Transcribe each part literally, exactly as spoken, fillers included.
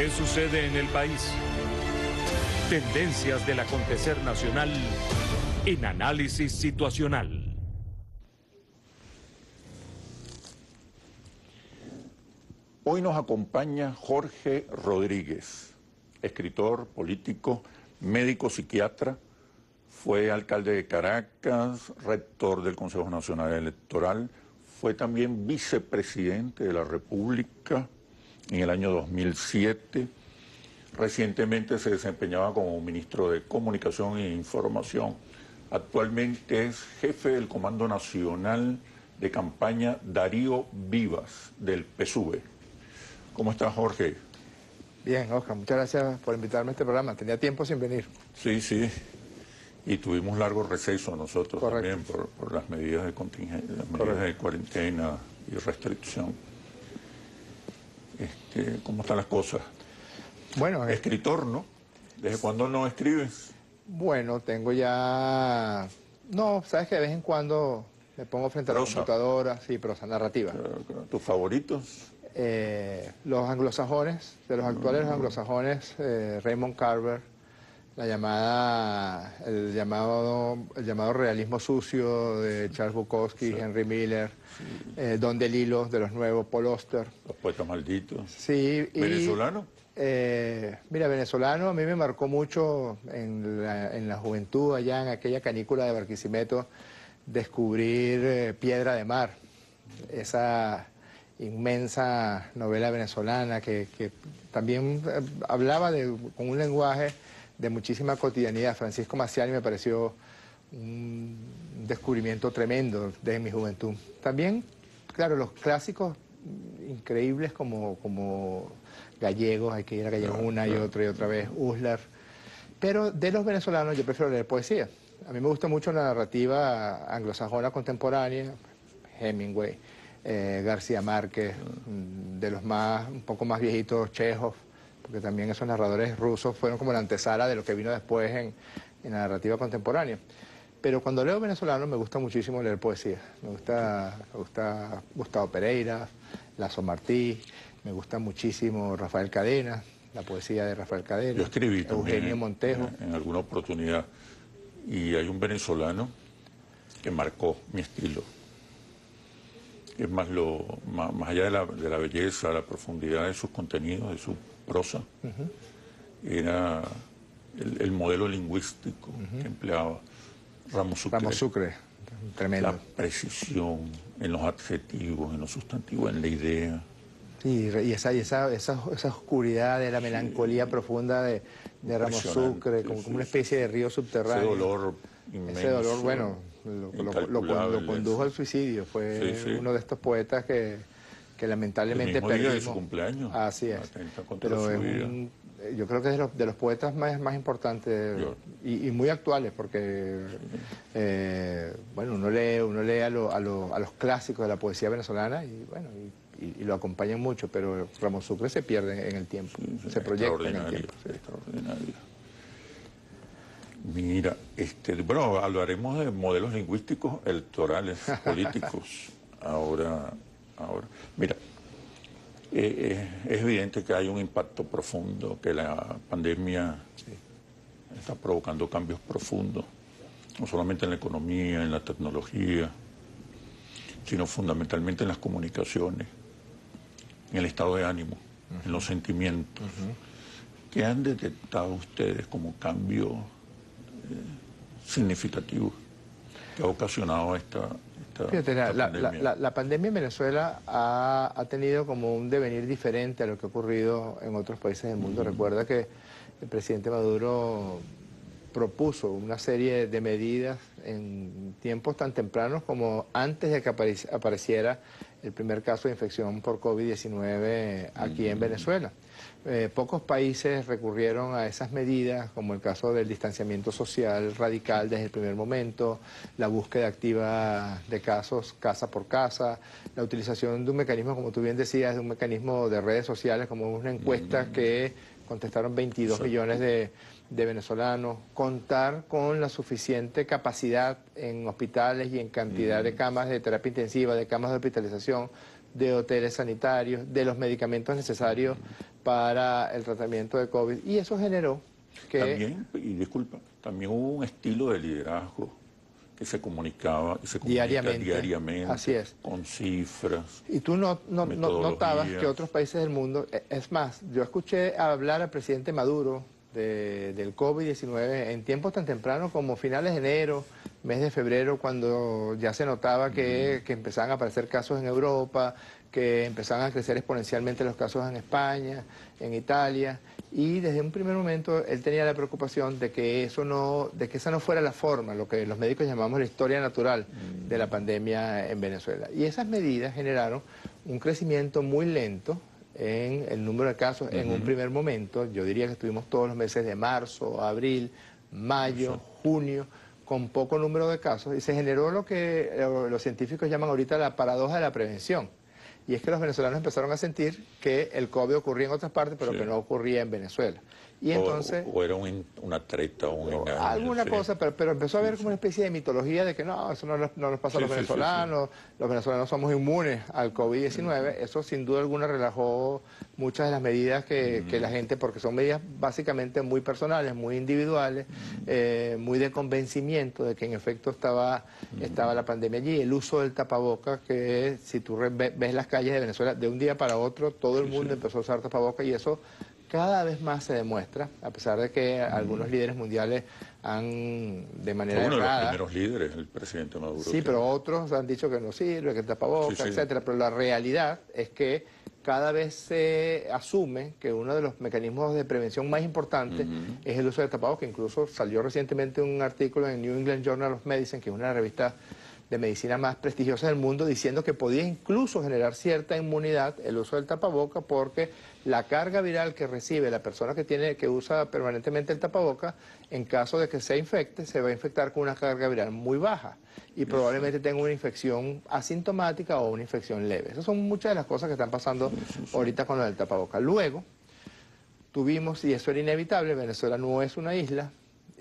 ¿Qué sucede en el país? Tendencias del acontecer nacional en Análisis Situacional. Hoy nos acompaña Jorge Rodríguez, escritor, político, médico, psiquiatra, fue alcalde de Caracas, rector del Consejo Nacional Electoral, fue también vicepresidente de la República en el año dos mil siete. Recientemente se desempeñaba como ministro de Comunicación e Información. Actualmente es jefe del Comando Nacional de Campaña Darío Vivas, del P S U V. ¿Cómo estás, Jorge? Bien, Oscar, muchas gracias por invitarme a este programa. Tenía tiempo sin venir. Sí, sí. Y tuvimos largo receso nosotros. Correcto. También por, por las medidas de contingencia, las medidas Correcto. de cuarentena y restricción. Este, ¿Cómo están las cosas? Bueno, escritor, ¿no? ¿Desde cuándo no escribes? Bueno, tengo ya... No, sabes que de vez en cuando me pongo frente a prosa. la computadora, sí, prosa narrativa. ¿Tus favoritos? Eh, los anglosajones, de los actuales los anglosajones, eh, Raymond Carver, la llamada, el llamado, el llamado realismo sucio de Charles Bukowski, sí. Henry Miller, sí. eh, Don DeLillo de los nuevos, Paul Auster. Los poetas malditos. Sí. Y, ¿venezolano? Eh, mira, venezolano a mí me marcó mucho en la, en la juventud, allá en aquella canícula de Barquisimeto, descubrir eh, Piedra de Mar, esa inmensa novela venezolana que, que también eh, hablaba de, con un lenguaje de muchísima cotidianidad. Francisco Maciani me pareció un descubrimiento tremendo desde mi juventud. También, claro, los clásicos increíbles como, como Gallegos, hay que ir a Gallegos una y otra y otra vez, Uslar. Pero de los venezolanos yo prefiero leer poesía. A mí me gusta mucho la narrativa anglosajona contemporánea, Hemingway, eh, García Márquez, de los más, un poco más viejitos, Chekhov, porque también esos narradores rusos fueron como la antesala de lo que vino después en, en la narrativa contemporánea. Pero cuando leo venezolano me gusta muchísimo leer poesía. Me gusta, me gusta Gustavo Pereira, Lazo Martí, me gusta muchísimo Rafael Cadena, la poesía de Rafael Cadena. Yo escribí Eugenio Montejo. En, en alguna oportunidad, y hay un venezolano que marcó mi estilo. Es más, lo, más, más allá de la, de la belleza, la profundidad de sus contenidos, de su prosa, uh-huh. era el, el modelo lingüístico uh-huh. que empleaba Ramos Sucre. Ramos Sucre, tremendo. La precisión en los adjetivos, en los sustantivos, en la idea. Sí, y esa, y esa, esa, esa oscuridad de la melancolía sí. profunda de, de Ramos Sucre, como, sí, como una especie de río subterráneo. Ese dolor inmenso. Ese dolor, bueno, lo, lo, lo, lo condujo al suicidio. Fue sí, sí. uno de estos poetas que, que lamentablemente el mismo perdimos. Día de su cumpleaños. Así es. Pero es un, yo creo que es de los, de los poetas más, más importantes y, y muy actuales, porque sí. eh, bueno, uno lee, uno lee a, lo, a, lo, a los clásicos de la poesía venezolana y bueno. Y, Y, y lo acompañan mucho, pero Ramos Sucre se pierde en el tiempo, sí, sí, se proyecta en el tiempo. Sí. Extraordinario. Mira, este, bueno, hablaremos de modelos lingüísticos electorales, políticos, ahora, ahora. Mira, eh, es evidente que hay un impacto profundo, que la pandemia sí. está provocando cambios profundos, no solamente en la economía, en la tecnología, sino fundamentalmente en las comunicaciones, en el estado de ánimo, uh-huh. en los sentimientos. Uh-huh. ¿Qué han detectado ustedes como cambio eh, significativo que ha ocasionado esta, esta, Fíjate, la, esta la, pandemia? La, la, la pandemia en Venezuela ha, ha tenido como un devenir diferente a lo que ha ocurrido en otros países del mundo. Uh-huh. Recuerda que el presidente Maduro propuso una serie de medidas en tiempos tan tempranos como antes de que apareciera el primer caso de infección por COVID diecinueve aquí en Venezuela. Eh, pocos países recurrieron a esas medidas, como el caso del distanciamiento social radical desde el primer momento, la búsqueda activa de casos casa por casa, la utilización de un mecanismo, como tú bien decías, de un mecanismo de redes sociales, como una encuesta que contestaron veintidós millones de, de venezolanos, contar con la suficiente capacidad en hospitales y en cantidad de camas de terapia intensiva, de camas de hospitalización, de hoteles sanitarios, de los medicamentos necesarios para el tratamiento de COVID. Y eso generó que... También, y disculpa, también hubo un estilo de liderazgo que se comunicaba, que se comunica diariamente, diariamente, así es, con cifras. Y tú no, no, no notabas que otros países del mundo, es más, yo escuché hablar al presidente Maduro de, del COVID diecinueve en tiempos tan tempranos como finales de enero, mes de febrero, cuando ya se notaba que, que empezaban a aparecer casos en Europa, que empezaban a crecer exponencialmente los casos en España, en Italia, y desde un primer momento él tenía la preocupación de que eso no, de que esa no fuera la forma, lo que los médicos llamamos la historia natural de la pandemia en Venezuela. Y esas medidas generaron un crecimiento muy lento en el número de casos. Uh-huh. En un primer momento, yo diría que estuvimos todos los meses de marzo, abril, mayo, uh-huh. junio, con poco número de casos, y se generó lo que los científicos llaman ahorita la paradoja de la prevención. Y es que los venezolanos empezaron a sentir que el COVID ocurría en otras partes, pero sí. que no ocurría en Venezuela. Y entonces, o, o era un, una treta o un engaño. Alguna sí. cosa, pero, pero empezó a haber sí, como una especie de mitología de que no, eso no, no nos pasa a los sí, venezolanos, sí, sí. los venezolanos somos inmunes al COVID diecinueve. Sí. Eso sin duda alguna relajó muchas de las medidas que, mm. que la gente, porque son medidas básicamente muy personales, muy individuales, mm. eh, muy de convencimiento de que en efecto estaba, mm. estaba la pandemia allí. El uso del tapabocas, que si tú ves las calles de Venezuela, de un día para otro, todo el sí, mundo sí. empezó a usar tapabocas, y eso cada vez más se demuestra, a pesar de que mm. algunos líderes mundiales han, de manera Uno errada... de los primeros líderes, el presidente Maduro. Sí, pero otros han dicho que no sirve, que el tapabocas, sí, sí. etcétera. Pero la realidad es que cada vez se asume que uno de los mecanismos de prevención más importantes mm-hmm. es el uso del tapabocas. Incluso salió recientemente un artículo en New England Journal of Medicine, que es una revista de medicina más prestigiosa del mundo, diciendo que podía incluso generar cierta inmunidad el uso del tapaboca, porque la carga viral que recibe la persona que tiene que usa permanentemente el tapaboca, en caso de que se infecte, se va a infectar con una carga viral muy baja y probablemente tenga una infección asintomática o una infección leve. Esas son muchas de las cosas que están pasando ahorita con lo del tapaboca. Luego tuvimos, y eso era inevitable, Venezuela no es una isla,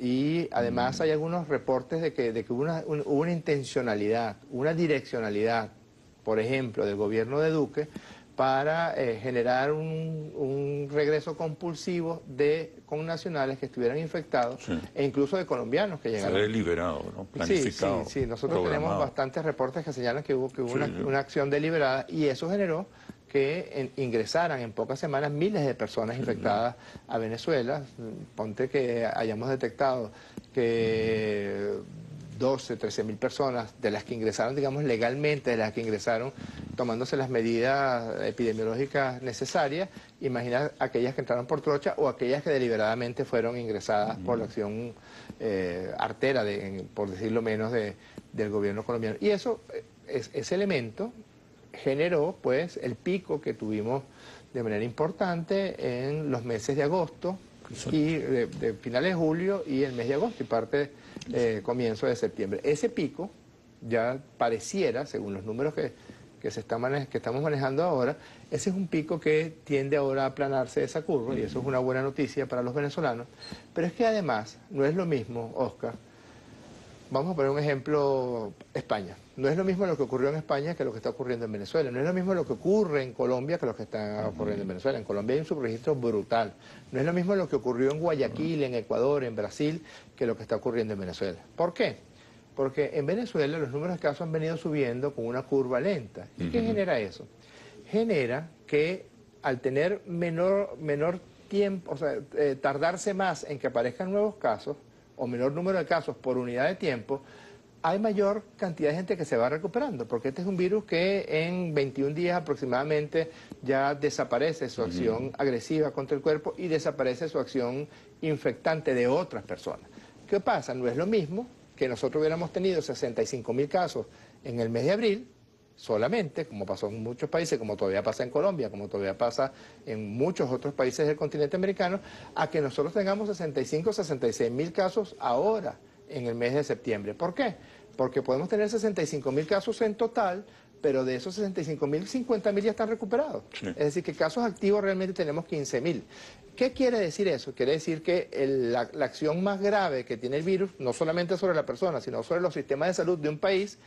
y además hay algunos reportes de que, de que hubo una, un, una intencionalidad, una direccionalidad, por ejemplo, del gobierno de Duque, para eh, generar un, un regreso compulsivo de connacionales que estuvieran infectados, sí. e incluso de colombianos que llegaron. Se ve deliberado, ¿no? Planificado. Sí, sí, sí. Nosotros programado. tenemos bastantes reportes que señalan que hubo, que hubo sí, una, sí. una acción deliberada, y eso generó que en, ingresaran en pocas semanas miles de personas infectadas a Venezuela. Ponte que hayamos detectado que doce, trece mil personas de las que ingresaron, digamos, legalmente, de las que ingresaron tomándose las medidas epidemiológicas necesarias. Imagina aquellas que entraron por trocha o aquellas que deliberadamente fueron ingresadas por la acción eh, artera, de, por decirlo menos, de, del gobierno colombiano. Y eso, es, ese elemento generó pues el pico que tuvimos de manera importante en los meses de agosto y de, de finales de julio y el mes de agosto y parte eh, comienzo de septiembre. Ese pico ya pareciera, según los números que, que, se está mane que estamos manejando ahora, ese es un pico que tiende ahora a aplanarse esa curva, y eso es una buena noticia para los venezolanos. Pero es que además no es lo mismo, Oscar. Vamos a poner un ejemplo, España. No es lo mismo lo que ocurrió en España que lo que está ocurriendo en Venezuela. No es lo mismo lo que ocurre en Colombia que lo que está ocurriendo en Venezuela. En Colombia hay un subregistro brutal. No es lo mismo lo que ocurrió en Guayaquil, en Ecuador, en Brasil, que lo que está ocurriendo en Venezuela. ¿Por qué? Porque en Venezuela los números de casos han venido subiendo con una curva lenta. ¿Y qué genera eso? Genera que al tener menor, menor tiempo, o sea, eh, tardarse más en que aparezcan nuevos casos, o menor número de casos por unidad de tiempo, hay mayor cantidad de gente que se va recuperando, porque este es un virus que en veintiún días aproximadamente ya desaparece su acción uh-huh. agresiva contra el cuerpo y desaparece su acción infectante de otras personas. ¿Qué pasa? No es lo mismo que nosotros hubiéramos tenido sesenta y cinco mil casos en el mes de abril, solamente, como pasó en muchos países, como todavía pasa en Colombia, como todavía pasa en muchos otros países del continente americano, a que nosotros tengamos sesenta y cinco, sesenta y seis mil casos ahora, en el mes de septiembre. ¿Por qué? Porque podemos tener sesenta y cinco mil casos en total, pero de esos sesenta y cinco mil, cincuenta mil ya están recuperados. Sí. Es decir, que casos activos realmente tenemos quince mil. ¿Qué quiere decir eso? Quiere decir que el, la, la acción más grave que tiene el virus, no solamente sobre la persona, sino sobre los sistemas de salud de un país,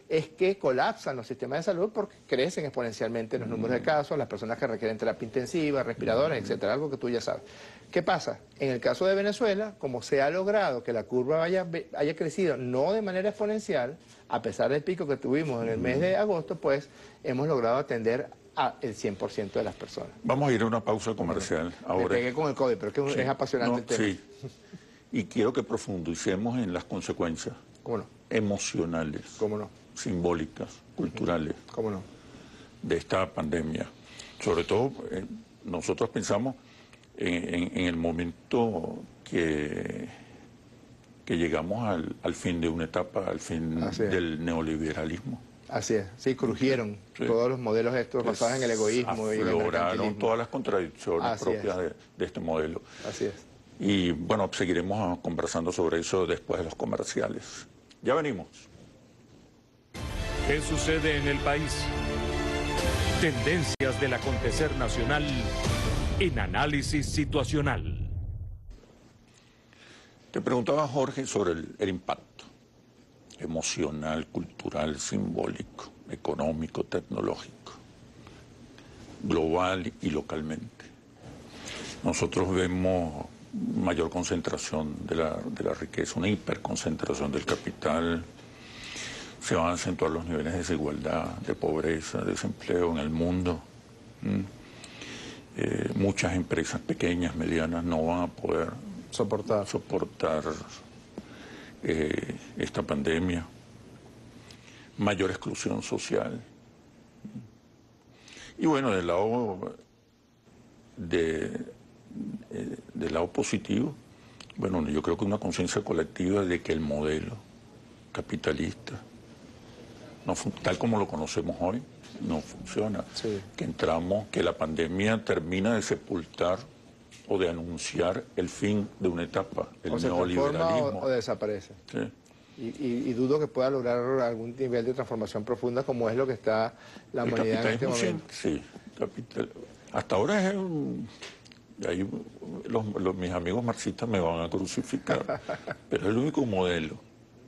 es que colapsan los sistemas de salud porque crecen exponencialmente los números de casos, las personas que requieren terapia intensiva, respiradores, etcétera, algo que tú ya sabes. ¿Qué pasa? En el caso de Venezuela, como se ha logrado que la curva haya, haya crecido no de manera exponencial, a pesar del pico que tuvimos en el mes de agosto, pues hemos logrado atender al cien por ciento de las personas. Vamos a ir a una pausa comercial ahora. Me pegué con el COVID, pero es que Sí. es apasionante No, el tema. Sí. Y quiero que profundicemos en las consecuencias ¿Cómo no? emocionales, ¿Cómo no? simbólicas, culturales ¿Cómo no? de esta pandemia. Sobre todo, eh, nosotros pensamos en, en- en el momento que, que llegamos al, al fin de una etapa, al fin Así es. del neoliberalismo. Así es, sí, crujieron Sí. todos los modelos estos basados en el egoísmo y en el Afloraron mercantilismo. todas las contradicciones Así propias es. de, de este modelo. Así es. Y bueno, seguiremos conversando sobre eso después de los comerciales. Ya venimos. ¿Qué sucede en el país? Tendencias del acontecer nacional en Análisis Situacional. Te preguntaba, Jorge, sobre el, el impacto emocional, cultural, simbólico, económico, tecnológico, global y localmente. Nosotros vemos mayor concentración de la, de la riqueza, una hiperconcentración del capital. Se van a acentuar los niveles de desigualdad, de pobreza, de desempleo en el mundo. ¿Mm? Eh, muchas empresas pequeñas, medianas, no van a poder Soportar. soportar eh, esta pandemia. Mayor exclusión social. Y bueno, del lado, de, eh, del lado positivo, bueno, yo creo que una conciencia colectiva de que el modelo capitalista, no fun- tal como lo conocemos hoy, no funciona. Sí. Que entramos, que la pandemia termina de sepultar o de anunciar el fin de una etapa, el O se transforma neoliberalismo. o, o desaparece. Sí. Y, y- y dudo que pueda lograr algún nivel de transformación profunda como es lo que está la El humanidad en este capitalismo momento. sí, sí, capital. Hasta ahora es un, y ahí los, los- mis amigos marxistas me van a crucificar, pero es el único modelo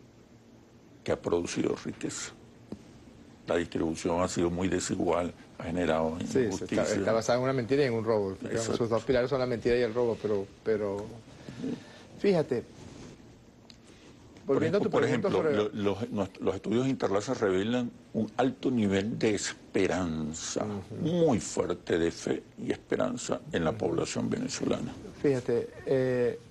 que ha producido riqueza. La distribución ha sido muy desigual, ha generado Sí, se injusticia. está, está basada en una mentira y en un robo. Digamos, Exacto. sus dos pilares son la mentira y el robo, pero, pero fíjate, Por volviendo a tu ejemplo, por pregunta ejemplo, sobre... lo- los, nuestros- los estudios Interlaces revelan un alto nivel de esperanza, muy fuerte de fe y esperanza en la población venezolana. Fíjate, eh,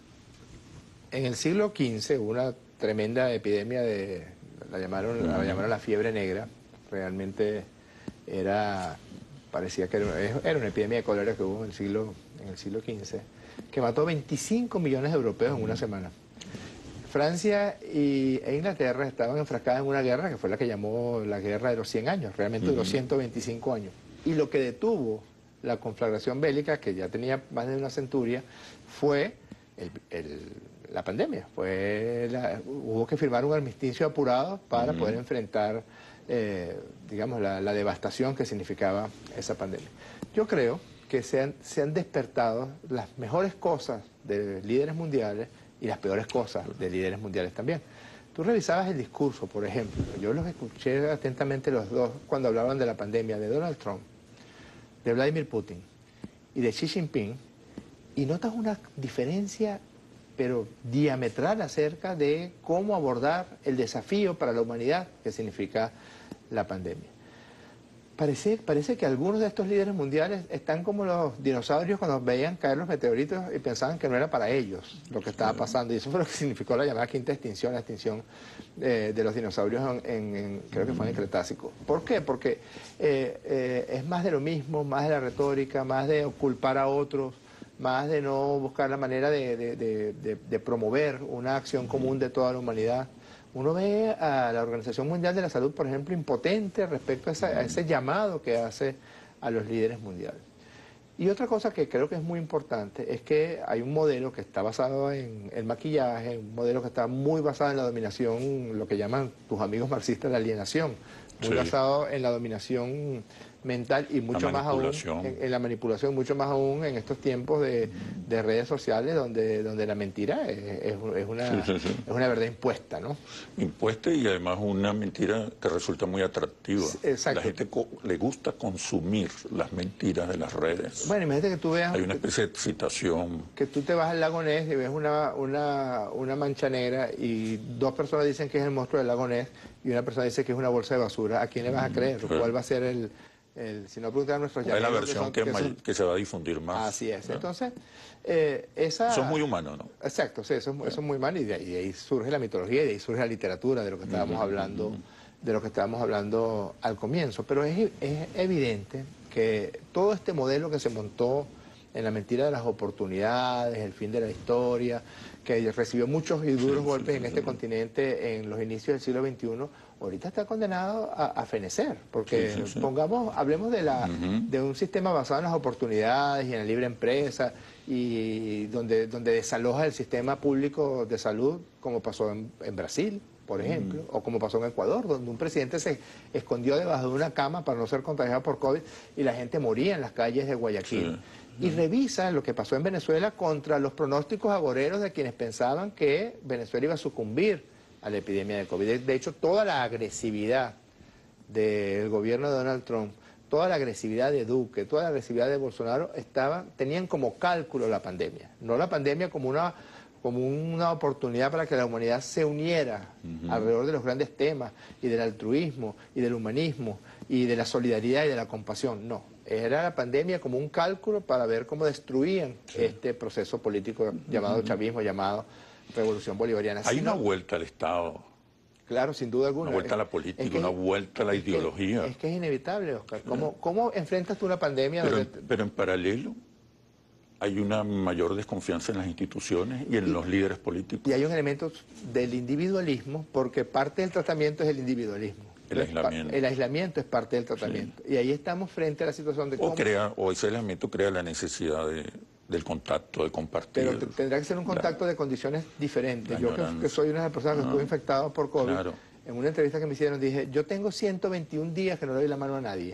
en el siglo quince hubo una tremenda epidemia de, la llamaron, la llamaron la fiebre negra, realmente era, parecía que era, era una epidemia de cólera que hubo en el siglo, en el siglo quince, que mató veinticinco millones de europeos en una semana. Francia y, e Inglaterra estaban enfrascadas en una guerra que fue la que llamó la guerra de los cien años, realmente duró ciento veinticinco años. Y lo que detuvo la conflagración bélica, que ya tenía más de una centuria, fue el- el- la pandemia. Fue la- hubo que firmar un armisticio apurado para poder enfrentar, eh, digamos, la, la devastación que significaba esa pandemia. Yo creo que se han, se han despertado las mejores cosas de líderes mundiales y las peores cosas de líderes mundiales también. Tú revisabas el discurso, por ejemplo, yo los escuché atentamente los dos cuando hablaban de la pandemia, de Donald Trump, de Vladimir Putin y de Xi Jinping, y notas una diferencia, pero diametral, acerca de cómo abordar el desafío para la humanidad que significa la pandemia. Parece, parece que algunos de estos líderes mundiales están como los dinosaurios cuando veían caer los meteoritos y pensaban que no era para ellos lo que estaba pasando. Y eso fue lo que significó la llamada quinta extinción, la extinción eh, de los dinosaurios en, en- en- creo que fue en el Cretácico. ¿Por qué? Porque eh, eh, es más de lo mismo, más de la retórica, más de culpar a otros, más de no buscar la manera de, de- de- de- de promover una acción común de toda la humanidad. Uno ve a la Organización Mundial de la Salud, por ejemplo, impotente respecto a, esa- a ese llamado que hace a los líderes mundiales. Y otra cosa que creo que es muy importante es que hay un modelo que está basado en el maquillaje, un modelo que está muy basado en la dominación, lo que llaman tus amigos marxistas la alienación, muy Sí. basado en la dominación mental y mucho más aún en, en la manipulación, mucho más aún en estos tiempos de, de redes sociales donde, donde la mentira es, es, es, una, sí, sí, sí. es una verdad impuesta, ¿no? Impuesta y además una mentira que resulta muy atractiva. Exacto. La gente le gusta consumir las mentiras de las redes. Bueno, imagínate que tú veas... Hay una especie de excitación. Que tú te vas al lago Ness y ves una, una, una mancha negra y dos personas dicen que es el monstruo del lago Ness y una persona dice que es una bolsa de basura. ¿A quién le vas a creer? Sí. ¿Cuál va a ser el...? El, si no preguntan a nuestros llameros, es la versión que, son, que, que, son, que se va a difundir más. Así es. ¿No? Entonces, eh, esa... Eso es muy humano, ¿no? Exacto, sí, eso, eso es muy humano y de, ahí, y de ahí surge la mitología y de ahí surge la literatura de lo que estábamos uh-huh, hablando, uh-huh. de lo que estábamos hablando al comienzo. Pero es, es evidente que todo este modelo que se montó en la mentira de las oportunidades, el fin de la historia, que recibió muchos y duros sí, golpes sí, en sí, este sí. continente en los inicios del siglo veintiuno, ahorita está condenado a, a fenecer, porque sí, sí, sí. pongamos, hablemos de, la, uh-huh. de un sistema basado en las oportunidades y en la libre empresa, y donde, donde desaloja el sistema público de salud, como pasó en, en Brasil, por ejemplo, uh-huh. o como pasó en Ecuador, donde un presidente se escondió debajo de una cama para no ser contagiado por COVID y la gente moría en las calles de Guayaquil. Sí. Y revisa lo que pasó en Venezuela contra los pronósticos agoreros de quienes pensaban que Venezuela iba a sucumbir a la epidemia de COVID. De, de hecho, toda la agresividad del gobierno de Donald Trump, toda la agresividad de Duque, toda la agresividad de Bolsonaro, estaban, tenían como cálculo la pandemia. No la pandemia como una, como una oportunidad para que la humanidad se uniera uh-huh. alrededor de los grandes temas y del altruismo y del humanismo y de la solidaridad y de la compasión. No. Era la pandemia como un cálculo para ver cómo destruían sí. este proceso político llamado uh-huh. chavismo, llamado revolución bolivariana. Hay Sino, una vuelta al Estado. Claro, sin duda alguna. Una vuelta a la política, es que, una vuelta a la es ideología. Que, es que es inevitable, Oscar. ¿Cómo, cómo enfrentas tú una pandemia? Pero, donde... pero en paralelo hay una mayor desconfianza en las instituciones y en y, los líderes políticos. Y hay un elemento del individualismo, porque parte del tratamiento es el individualismo. El aislamiento. El aislamiento es parte del tratamiento. Sí. Y ahí estamos frente a la situación de o cómo... Crea, o ese aislamiento crea la necesidad de, del contacto, de compartir. Pero tendrá que ser un contacto la, de condiciones diferentes. Yo que, que soy una de las personas que ah, estuve infectado por COVID, claro. en una entrevista que me hicieron dije, yo tengo ciento veintiún días que no le doy la mano a nadie.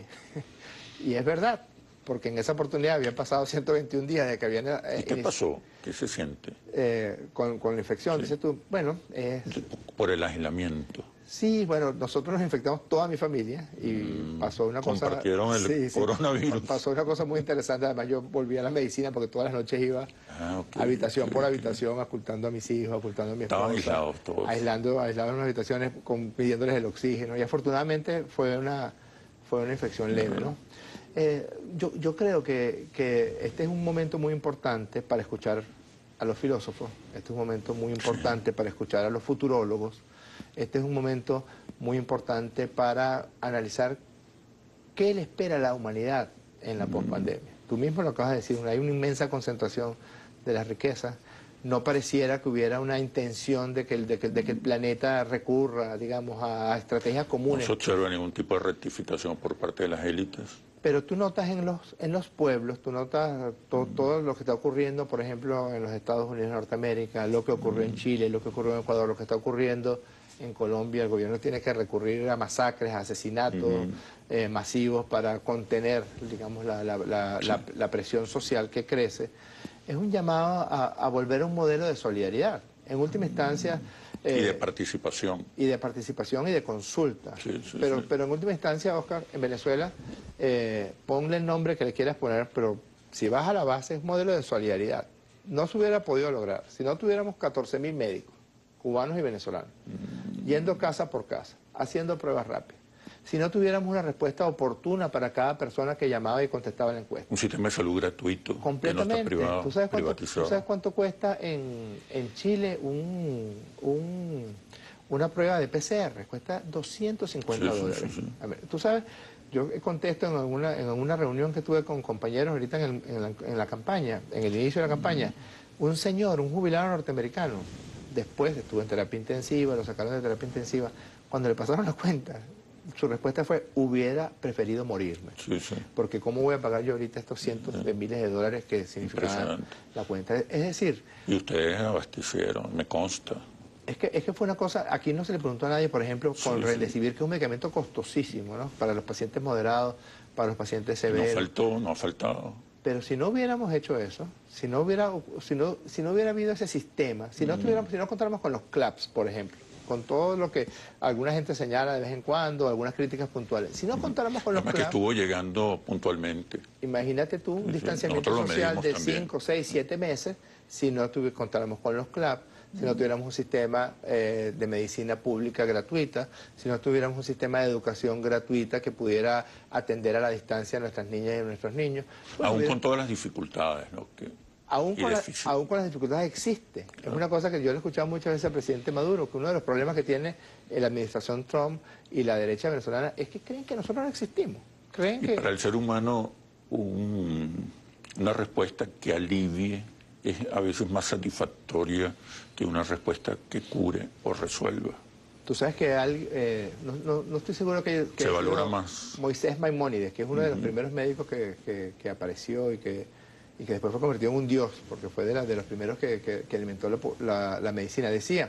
Y es verdad, porque en esa oportunidad habían pasado ciento veintiún días de que habían... Eh, ¿Y qué pasó? ¿Qué se siente? Eh, con, con la infección, sí. dices tú, bueno... Eh, por el aislamiento. Sí, bueno, nosotros nos infectamos toda mi familia y mm, pasó una cosa... Compartieron el sí, coronavirus. Sí, pasó una cosa muy interesante, además yo volví a la medicina porque todas las noches iba ah, okay, habitación okay, por habitación, okay. ocultando a mis hijos, ocultando a mi esposa. Estaban aislados todos. Aislando, aislados en las habitaciones, con, pidiéndoles el oxígeno y afortunadamente fue una, fue una infección leve, ¿no? Eh, yo, yo creo que, que este es un momento muy importante para escuchar a los filósofos, este es un momento muy importante sí. para escuchar a los futurólogos. Este es un momento muy importante para analizar qué le espera a la humanidad en la pospandemia. Tú mismo lo acabas de decir, hay una inmensa concentración de las riquezas. No pareciera que hubiera una intención de que el, de que, de que el planeta recurra, digamos, a estrategias comunes. No se observa ningún tipo de rectificación por parte de las élites. Pero tú notas en los, en los pueblos, tú notas to, todo lo que está ocurriendo, por ejemplo, en los Estados Unidos de Norteamérica, lo que ocurrió en Chile, lo que ocurrió en Ecuador, lo que está ocurriendo en Colombia. El gobierno tiene que recurrir a masacres, a asesinatos uh-huh. eh, masivos para contener, digamos, la, la, la, sí. la, la presión social que crece. Es un llamado a, a volver a un modelo de solidaridad. En última instancia... Eh, y de participación. Y de participación y de consulta. Sí, sí, pero, sí. pero en última instancia, Oscar, en Venezuela, eh, ponle el nombre que le quieras poner, pero si vas a la base es un modelo de solidaridad. No se hubiera podido lograr si no tuviéramos catorce mil médicos, cubanos y venezolanos, mm. yendo casa por casa, haciendo pruebas rápidas. Si no tuviéramos una respuesta oportuna para cada persona que llamaba y contestaba la encuesta. Un sistema de salud gratuito, completamente. Que no está privado, ¿Tú sabes cuánto, privatizado. ¿tú sabes cuánto cuesta en, en Chile un, un, una prueba de P C R? Cuesta doscientos cincuenta sí, dólares. Sí, sí, sí. A ver, tú sabes, yo contesto en alguna, en alguna reunión que tuve con compañeros ahorita en, el, en, la, en la campaña, en el inicio de la campaña, mm. un señor, un jubilado norteamericano, después estuvo en terapia intensiva, lo sacaron de terapia intensiva, cuando le pasaron la cuenta, su respuesta fue, hubiera preferido morirme. Sí, sí. Porque ¿cómo voy a pagar yo ahorita estos cientos de miles de dólares que significa la cuenta? Es decir... Y ustedes abastecieron, me consta. Es que, es que fue una cosa, aquí no se le preguntó a nadie, por ejemplo, con sí, Remdesivir, sí. que es un medicamento costosísimo, ¿no? Para los pacientes moderados, para los pacientes No severos. faltó, no ha faltado. Pero si no hubiéramos hecho eso, si no hubiera, si no, si no hubiera habido ese sistema, si no, tuviéramos, si no contáramos con los CLAPS, por ejemplo, con todo lo que alguna gente señala de vez en cuando, algunas críticas puntuales, si no contáramos con los Además que CLAPS, estuvo llegando puntualmente. imagínate tú un Sí, sí. distanciamiento Nosotros lo social medimos de también. cinco, seis, siete meses, si no tuvi- contáramos con los CLAPS, si no tuviéramos un sistema eh, de medicina pública gratuita, si no tuviéramos un sistema de educación gratuita que pudiera atender a la distancia a nuestras niñas y a nuestros niños. Pues, Aún hubiera- con todas las dificultades, ¿no? Que, Aún y con, la- déficit. aún con las dificultades existe. Es una cosa que yo le he escuchado muchas veces al presidente Maduro, que uno de los problemas que tiene la administración Trump y la derecha venezolana es que creen que nosotros no existimos. Creen Y que... para el ser humano, un- una respuesta que alivie es a veces más satisfactoria que una respuesta que cure o resuelva. Tú sabes que al- eh, no, no- no estoy seguro que... que Se ha valora sido más. Moisés Maimónides, que es uno de los primeros médicos que, que- que apareció y que, y que después fue convertido en un dios, porque fue de, la- de los primeros que, que- que alimentó la, po- la- la medicina. Decía,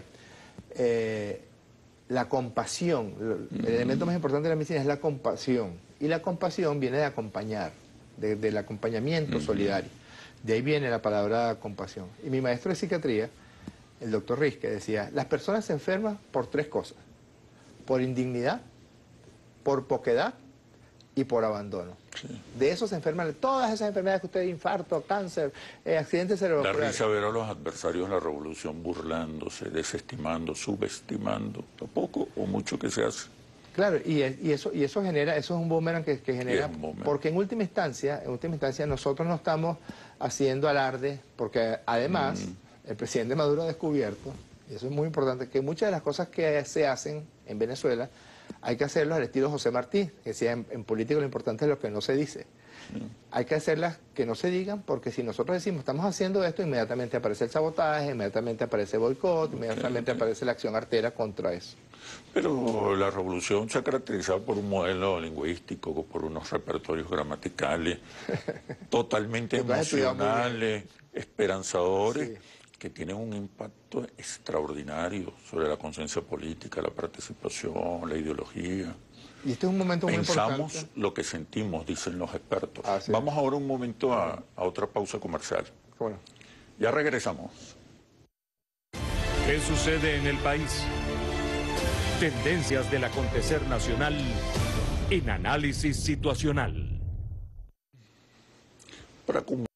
eh, la compasión, lo- el elemento más importante de la medicina es la compasión. Y la compasión viene de acompañar, de- del acompañamiento solidario. De ahí viene la palabra compasión. Y mi maestro de psiquiatría, el doctor Risque, decía, las personas se enferman por tres cosas. Por indignidad, por poquedad y por abandono. Sí. De eso se enferman todas esas enfermedades que ustedes, infarto, cáncer, eh, accidentes Da cerebrovasculares. risa ver a los adversarios de la revolución burlándose, desestimando, subestimando lo poco o mucho que se hace. Claro, y, es- y eso y eso genera, eso es un boomerang que, que genera, es un boomerang. porque en última instancia, en última instancia nosotros no estamos haciendo alarde, porque además Mm. el presidente Maduro ha descubierto, y eso es muy importante, que muchas de las cosas que se hacen en Venezuela hay que hacerlas al estilo José Martí, que decía en, en política lo importante es lo que no se dice. Hay que hacerlas que no se digan, porque si nosotros decimos estamos haciendo esto, inmediatamente aparece el sabotaje, inmediatamente aparece el boicot, inmediatamente aparece la acción artera contra eso. Pero la revolución se ha caracterizado por un modelo lingüístico, por unos repertorios gramaticales totalmente Que tú has estudiado muy bien. emocionales, esperanzadores, Sí. que tienen un impacto extraordinario sobre la conciencia política, la participación, la ideología. Y este es un momento muy Pensamos importante. lo que sentimos, dicen los expertos. Así es. Vamos ahora un momento a, a otra pausa comercial. Bueno. Ya regresamos. ¿Qué sucede en el país? Tendencias del acontecer nacional en Análisis Situacional. Para cum-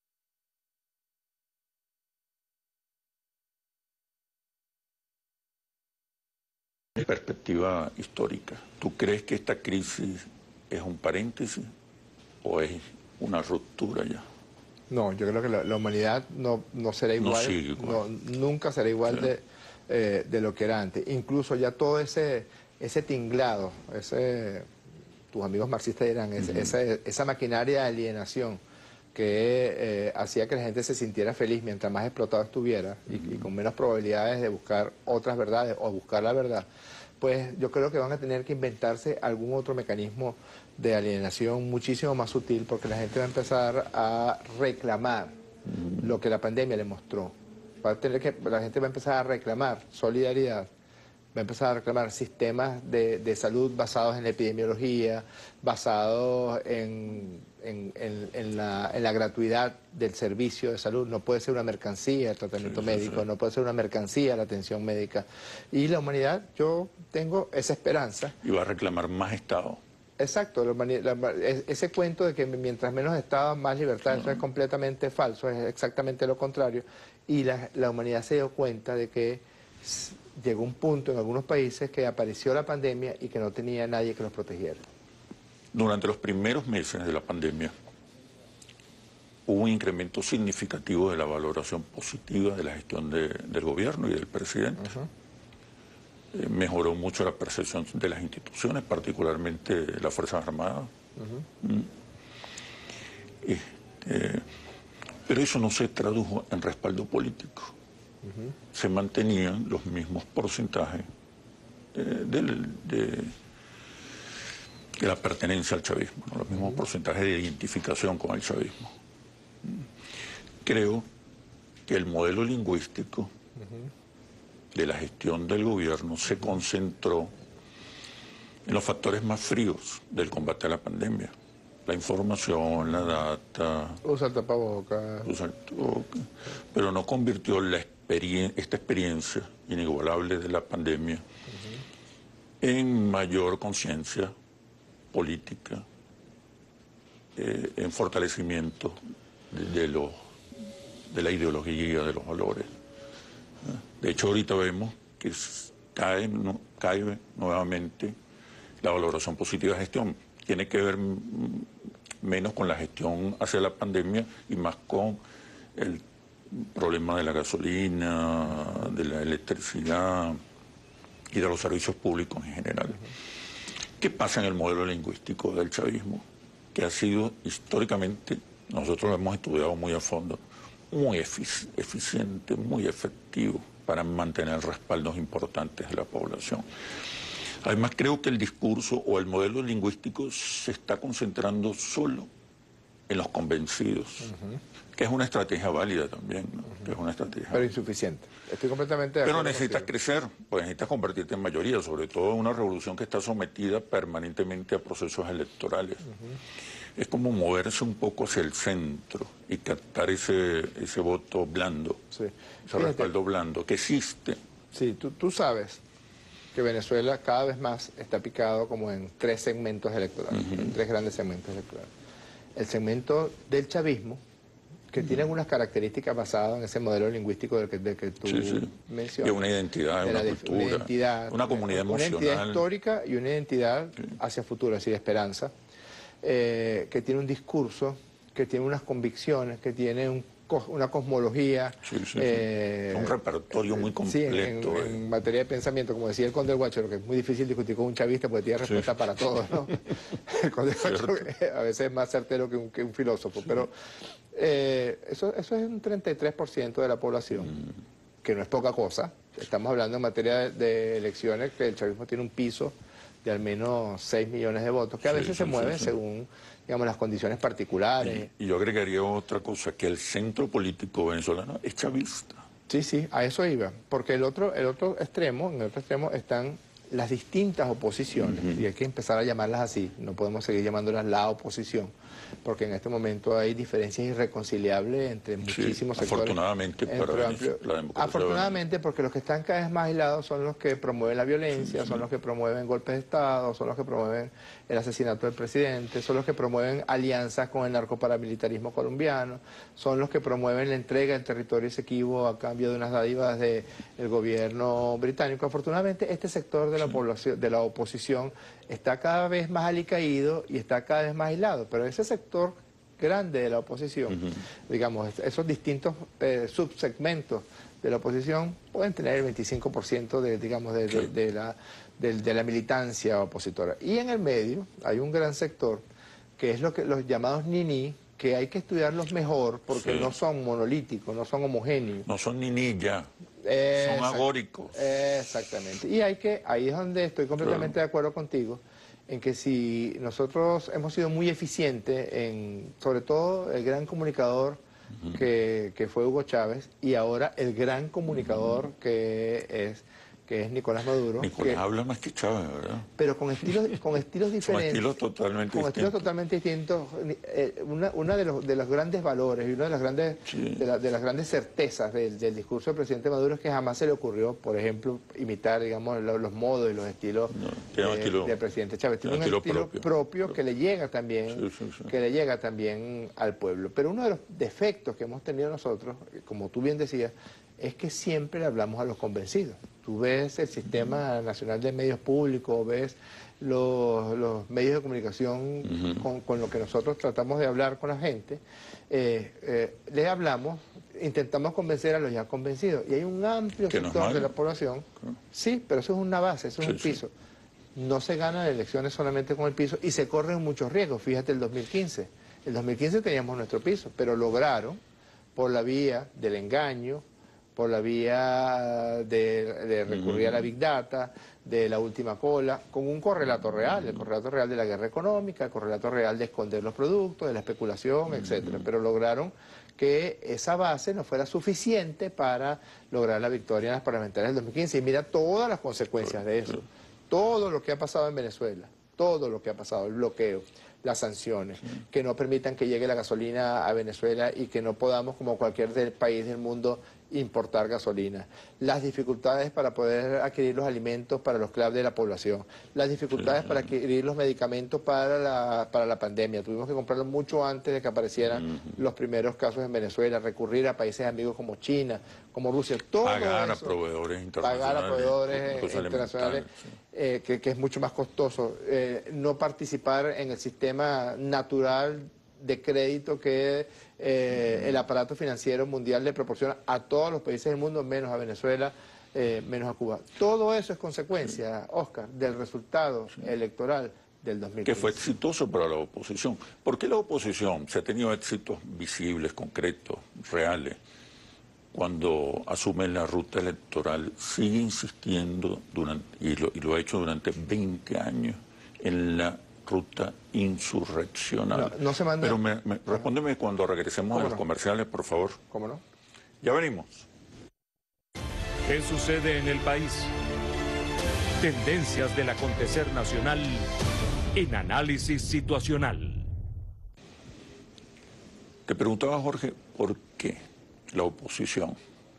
perspectiva histórica, ¿tú crees que esta crisis es un paréntesis o es una ruptura ya? No, yo creo que la, la humanidad no, no será No igual, sigue igual. no, nunca será igual Sí. de, eh, de lo que era antes. Incluso ya todo ese, ese tinglado, ese, tus amigos marxistas dirán, ese- esa, esa maquinaria de alienación que eh, hacía que la gente se sintiera feliz mientras más explotado estuviera y, y con menos probabilidades de buscar otras verdades o buscar la verdad, pues yo creo que van a tener que inventarse algún otro mecanismo de alienación muchísimo más sutil, porque la gente va a empezar a reclamar lo que la pandemia le mostró. Va a tener que, la gente va a empezar a reclamar solidaridad, va a empezar a reclamar sistemas de, de salud basados en la epidemiología, basados en, en- en- en la, en la gratuidad del servicio de salud. No puede ser una mercancía el tratamiento Sí, sí, médico, sí. no puede ser una mercancía la atención médica. Y la humanidad, yo tengo esa esperanza. Y va a reclamar más Estado. Exacto, la humani- la- es- ese cuento de que mientras menos Estado, más libertad, eso es completamente falso, es exactamente lo contrario. Y la, la humanidad se dio cuenta de que s- llegó un punto en algunos países que apareció la pandemia y que no tenía nadie que los protegiera. Durante los primeros meses de la pandemia hubo un incremento significativo de la valoración positiva de la gestión de- del gobierno y del presidente. Eh, mejoró mucho la percepción de las instituciones, particularmente las Fuerzas Armadas. Mm. Este, pero eso no se tradujo en respaldo político. Se mantenían los mismos porcentajes eh, del- de, de la pertenencia al chavismo, ¿no? Los mismos porcentajes de identificación con el chavismo. Mm. Creo que el modelo lingüístico de la gestión del gobierno se concentró en los factores más fríos del combate a la pandemia. la información, la data, Usa el tapabocas. usa el toque, pero no convirtió la experien esta experiencia inigualable de la pandemia uh-huh. en mayor conciencia política, eh, en fortalecimiento de, de, los, de la ideología, de los valores. De hecho, ahorita vemos que cae, no, cae nuevamente la valoración positiva de gestión. Tiene que ver menos con la gestión hacia la pandemia y más con el problema de la gasolina, de la electricidad y de los servicios públicos en general. ¿Qué pasa en el modelo lingüístico del chavismo? Que ha sido históricamente, nosotros lo hemos estudiado muy a fondo, muy efic- eficiente, muy efectivo para mantener respaldos importantes de la población. Además, creo que el discurso o el modelo lingüístico se está concentrando solo en los convencidos, uh-huh. que es una estrategia válida también, ¿no? Uh-huh. que es una estrategia... Pero insuficiente. Estoy completamente de acuerdo. Pero necesitas contigo. crecer, pues necesitas convertirte en mayoría, sobre todo en una revolución que está sometida permanentemente a procesos electorales. Uh-huh. Es como moverse un poco hacia el centro y captar ese, ese voto blando, sí. ese Fíjate. respaldo blando que existe. Sí, tú, tú sabes que Venezuela cada vez más está picado como en tres segmentos electorales, uh-huh. en tres grandes segmentos electorales. El segmento del chavismo, que uh-huh. tiene algunas características basadas en ese modelo lingüístico del que, del que tú sí, sí. mencionas. Y una identidad, de una la, cultura, una, identidad, una comunidad una, emocional. Una identidad histórica y una identidad sí. hacia futuro, es decir, esperanza, eh, que tiene un discurso, que tiene unas convicciones, que tiene un una cosmología, sí, sí, eh, sí. un repertorio muy completo. Sí, en, en, en materia de pensamiento, como decía el Conde del Guácharo, que es muy difícil discutir con un chavista porque tiene respuesta sí. para todo, ¿no? El Conde del Guácharo a veces es más certero que un, que un filósofo, sí. pero eh, eso, eso es un treinta y tres por ciento de la población, mm. que no es poca cosa. Estamos hablando en materia de, de elecciones que el chavismo tiene un piso de al menos seis millones de votos, que a veces sí, se sí, mueven sí, según... digamos, las condiciones particulares. Y, y yo agregaría otra cosa, que el centro político venezolano es chavista. Sí, sí, a eso iba, porque el otro, el otro extremo, en el otro extremo están las distintas oposiciones, uh-huh. y hay que empezar a llamarlas así, no podemos seguir llamándolas la oposición, porque en este momento hay diferencias irreconciliables entre muchísimos sí, sectores. Afortunadamente para amplio, la democracia. Afortunadamente porque los que están cada vez más aislados son los que promueven la violencia, sí, sí. son los que promueven golpes de Estado, son los que promueven el asesinato del presidente, son los que promueven alianzas con el narcoparamilitarismo colombiano, son los que promueven la entrega del territorio Esequibo a cambio de unas dádivas del gobierno británico. Afortunadamente este sector de la población, de la oposición, está cada vez más alicaído y está cada vez más aislado, pero ese sector grande de la oposición, uh-huh. digamos, esos distintos eh, subsegmentos de la oposición pueden tener el veinticinco por ciento de, digamos, de, de, de, la, de, de la militancia opositora. Y en el medio hay un gran sector que es lo que los llamados niní, que hay que estudiarlos mejor porque sí. no son monolíticos, no son homogéneos. No son niní ya, eh, son agóricos. Exactamente. Y hay que, ahí es donde estoy completamente claro. de acuerdo contigo, en que si nosotros hemos sido muy eficientes en, sobre todo el gran comunicador uh-huh. que, que fue Hugo Chávez, y ahora el gran comunicador uh-huh. que es que es Nicolás Maduro. Nicolás que, habla más que Chávez, ¿verdad? Pero con estilos, con estilos diferentes. Con estilos totalmente con distintos. estilos totalmente distintos. Eh, una una de, los, de los grandes valores y una de las grandes, sí. de, la, de las grandes certezas del, del discurso del presidente Maduro es que jamás se le ocurrió, por ejemplo, imitar, digamos, los, los modos y los estilos no, eh, estilo, del presidente Chávez. Tiene un estilo, estilo propio, propio que le llega también, sí, sí, sí. que le llega también al pueblo. Pero uno de los defectos que hemos tenido nosotros, como tú bien decías, es que siempre le hablamos a los convencidos. Tú ves el Sistema Nacional de Medios Públicos, ves los, los medios de comunicación uh-huh. con, con lo que nosotros tratamos de hablar con la gente, eh, eh, le hablamos, intentamos convencer a los ya convencidos. Y hay un amplio sector de la población, uh-huh. sí, pero eso es una base, eso es sí, un piso. Sí. No se ganan elecciones solamente con el piso y se corren muchos riesgos. Fíjate el dos mil quince. El dos mil quince teníamos nuestro piso, pero lograron, por la vía del engaño, por la vía de, de recurrir uh-huh. a la Big Data, de la última cola, con un correlato real, el correlato real de la guerra económica, el correlato real de esconder los productos, de la especulación, etcétera. Uh-huh. Pero lograron que esa base no fuera suficiente para lograr la victoria en las parlamentarias del dos mil quince. Y mira todas las consecuencias de eso, todo lo que ha pasado en Venezuela, todo lo que ha pasado, el bloqueo, las sanciones, que no permitan que llegue la gasolina a Venezuela y que no podamos, como cualquier del país del mundo, importar gasolina, las dificultades para poder adquirir los alimentos para los claves de la población, las dificultades para adquirir los medicamentos para la, para la pandemia. Tuvimos que comprarlos mucho antes de que aparecieran uh-huh. los primeros casos en Venezuela, recurrir a países amigos como China, como Rusia, todo pagar eso, a proveedores internacionales, pagar a proveedores internacionales, eh, que, que es mucho más costoso, eh, no participar en el sistema natural de crédito que eh, el aparato financiero mundial le proporciona a todos los países del mundo, menos a Venezuela, eh, menos a Cuba. Todo eso es consecuencia, Oscar, del resultado sí. electoral del dos mil quince. Que fue exitoso para la oposición. ¿Por qué la oposición se ha tenido éxitos visibles, concretos, reales? Cuando asume la ruta electoral, sigue insistiendo, durante, y, lo, y lo ha hecho durante veinte años, en la ruta insurreccional. No, no se manda... Pero me, me, respóndeme cuando regresemos a los no? comerciales, por favor. ¿Cómo no? Ya venimos. ¿Qué sucede en el país? Tendencias del acontecer nacional en Análisis Situacional. Te preguntaba, Jorge, ¿por qué la oposición,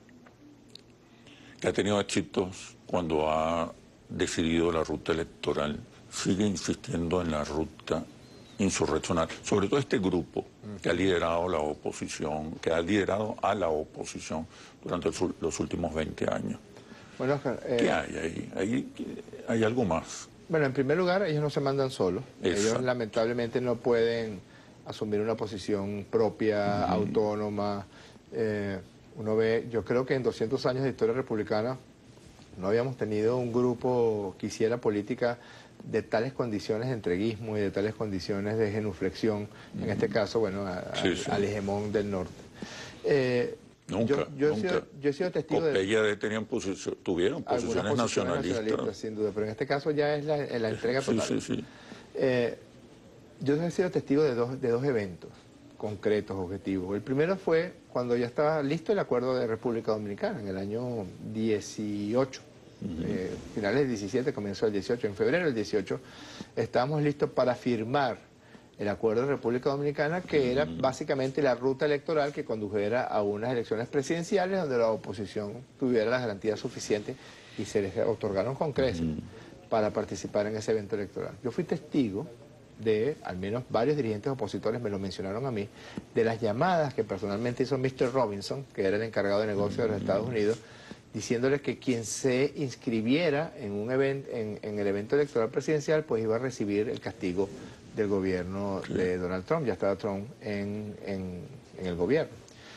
que ha tenido éxitos cuando ha decidido la ruta electoral, sigue insistiendo en la ruta insurreccional? Sobre todo este grupo que ha liderado la oposición, que ha liderado a la oposición durante el, los últimos veinte años. Bueno, Oscar, eh, ¿qué hay ahí? ¿Hay, hay algo más? Bueno, en primer lugar, ellos no se mandan solos. Exacto. Ellos lamentablemente no pueden asumir una posición propia, mm. autónoma. Eh, uno ve, yo creo que en doscientos años de historia republicana no habíamos tenido un grupo que hiciera política de tales condiciones de entreguismo y de tales condiciones de genuflexión, mm. en este caso, bueno, a, sí, a, sí. al hegemón del norte. Eh, Nunca, yo, yo, nunca. He sido, yo he sido testigo de... Ellas tenían posición, tuvieron posiciones, posiciones nacionalistas. nacionalistas. Sin duda, pero en este caso ya es la, la entrega total. Sí, sí, sí. Eh, yo he sido testigo de dos, de dos eventos concretos, objetivos. El primero fue cuando ya estaba listo el acuerdo de República Dominicana, en el año dieciocho. Uh-huh. eh, finales del diecisiete, comenzó el dieciocho. En febrero del dieciocho estábamos listos para firmar el acuerdo de República Dominicana, que era básicamente la ruta electoral que condujera a unas elecciones presidenciales donde la oposición tuviera las garantías suficientes y se les otorgaron con creces uh-huh. para participar en ese evento electoral. Yo fui testigo de, al menos varios dirigentes opositores me lo mencionaron a mí, de las llamadas que personalmente hizo mister Robinson, que era el encargado de negocio de los Estados Unidos, diciéndole que quien se inscribiera en, un event, en, en el evento electoral presidencial pues iba a recibir el castigo del gobierno sí. de Donald Trump. Ya estaba Trump en, en, en el gobierno.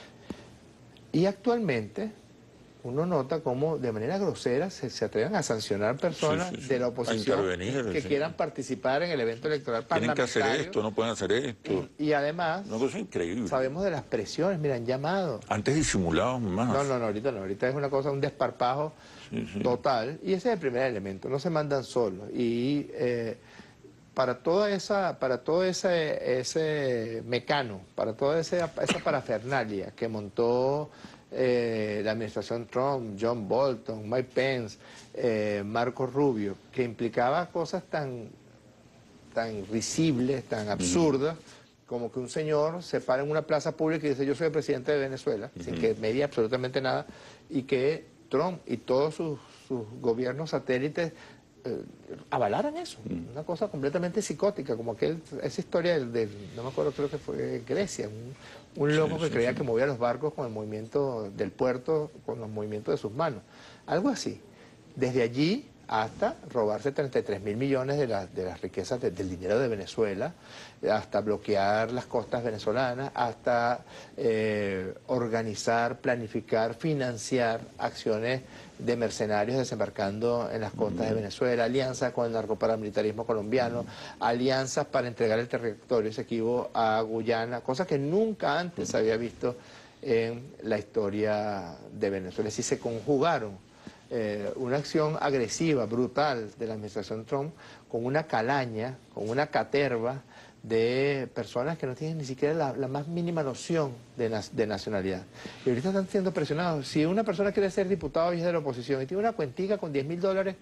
Y actualmente uno nota cómo de manera grosera se, se atreven a sancionar personas sí, sí, sí. de la oposición que sí. quieran participar en el evento electoral parlamentario. Tienen que hacer esto, no pueden hacer esto. Y, y además, una cosa increíble. Sabemos de las presiones, mira, han llamado. Antes disimulaban más. No, no, no, ahorita no, ahorita es una cosa, un desparpajo sí, sí. total. Y ese es el primer elemento, no se mandan solos. Y eh, para toda esa, para todo ese, ese mecano, para toda esa, esa parafernalia que montó eh, la administración Trump, John Bolton, Mike Pence, eh, Marco Rubio, que implicaba cosas tan, tan risibles, tan absurdas, uh-huh. como que un señor se para en una plaza pública y dice yo soy el presidente de Venezuela, uh-huh. sin que medie absolutamente nada, y que Trump y todos sus, sus gobiernos satélites Eh, avalaran eso, mm. una cosa completamente psicótica, como aquel, esa historia del, del, no me acuerdo, creo que fue Grecia, un, un loco sí, que sí, creía sí. que movía los barcos con el movimiento del puerto, con los movimientos de sus manos, algo así. Desde allí hasta robarse treinta y tres mil millones de, la, de las riquezas de, del dinero de Venezuela, hasta bloquear las costas venezolanas, hasta eh, organizar, planificar, financiar acciones de mercenarios desembarcando en las costas de Venezuela, alianzas con el narcoparamilitarismo colombiano, alianzas para entregar el territorio Esequibo a Guyana, cosa que nunca antes se había visto en la historia de Venezuela. Es decir, se conjugaron eh, una acción agresiva, brutal de la administración Trump con una calaña, con una caterva de personas que no tienen ni siquiera la, la más mínima noción de, na de nacionalidad. Y ahorita están siendo presionados. Si una persona quiere ser diputado y es de la oposición y tiene una cuentica con diez mil dólares,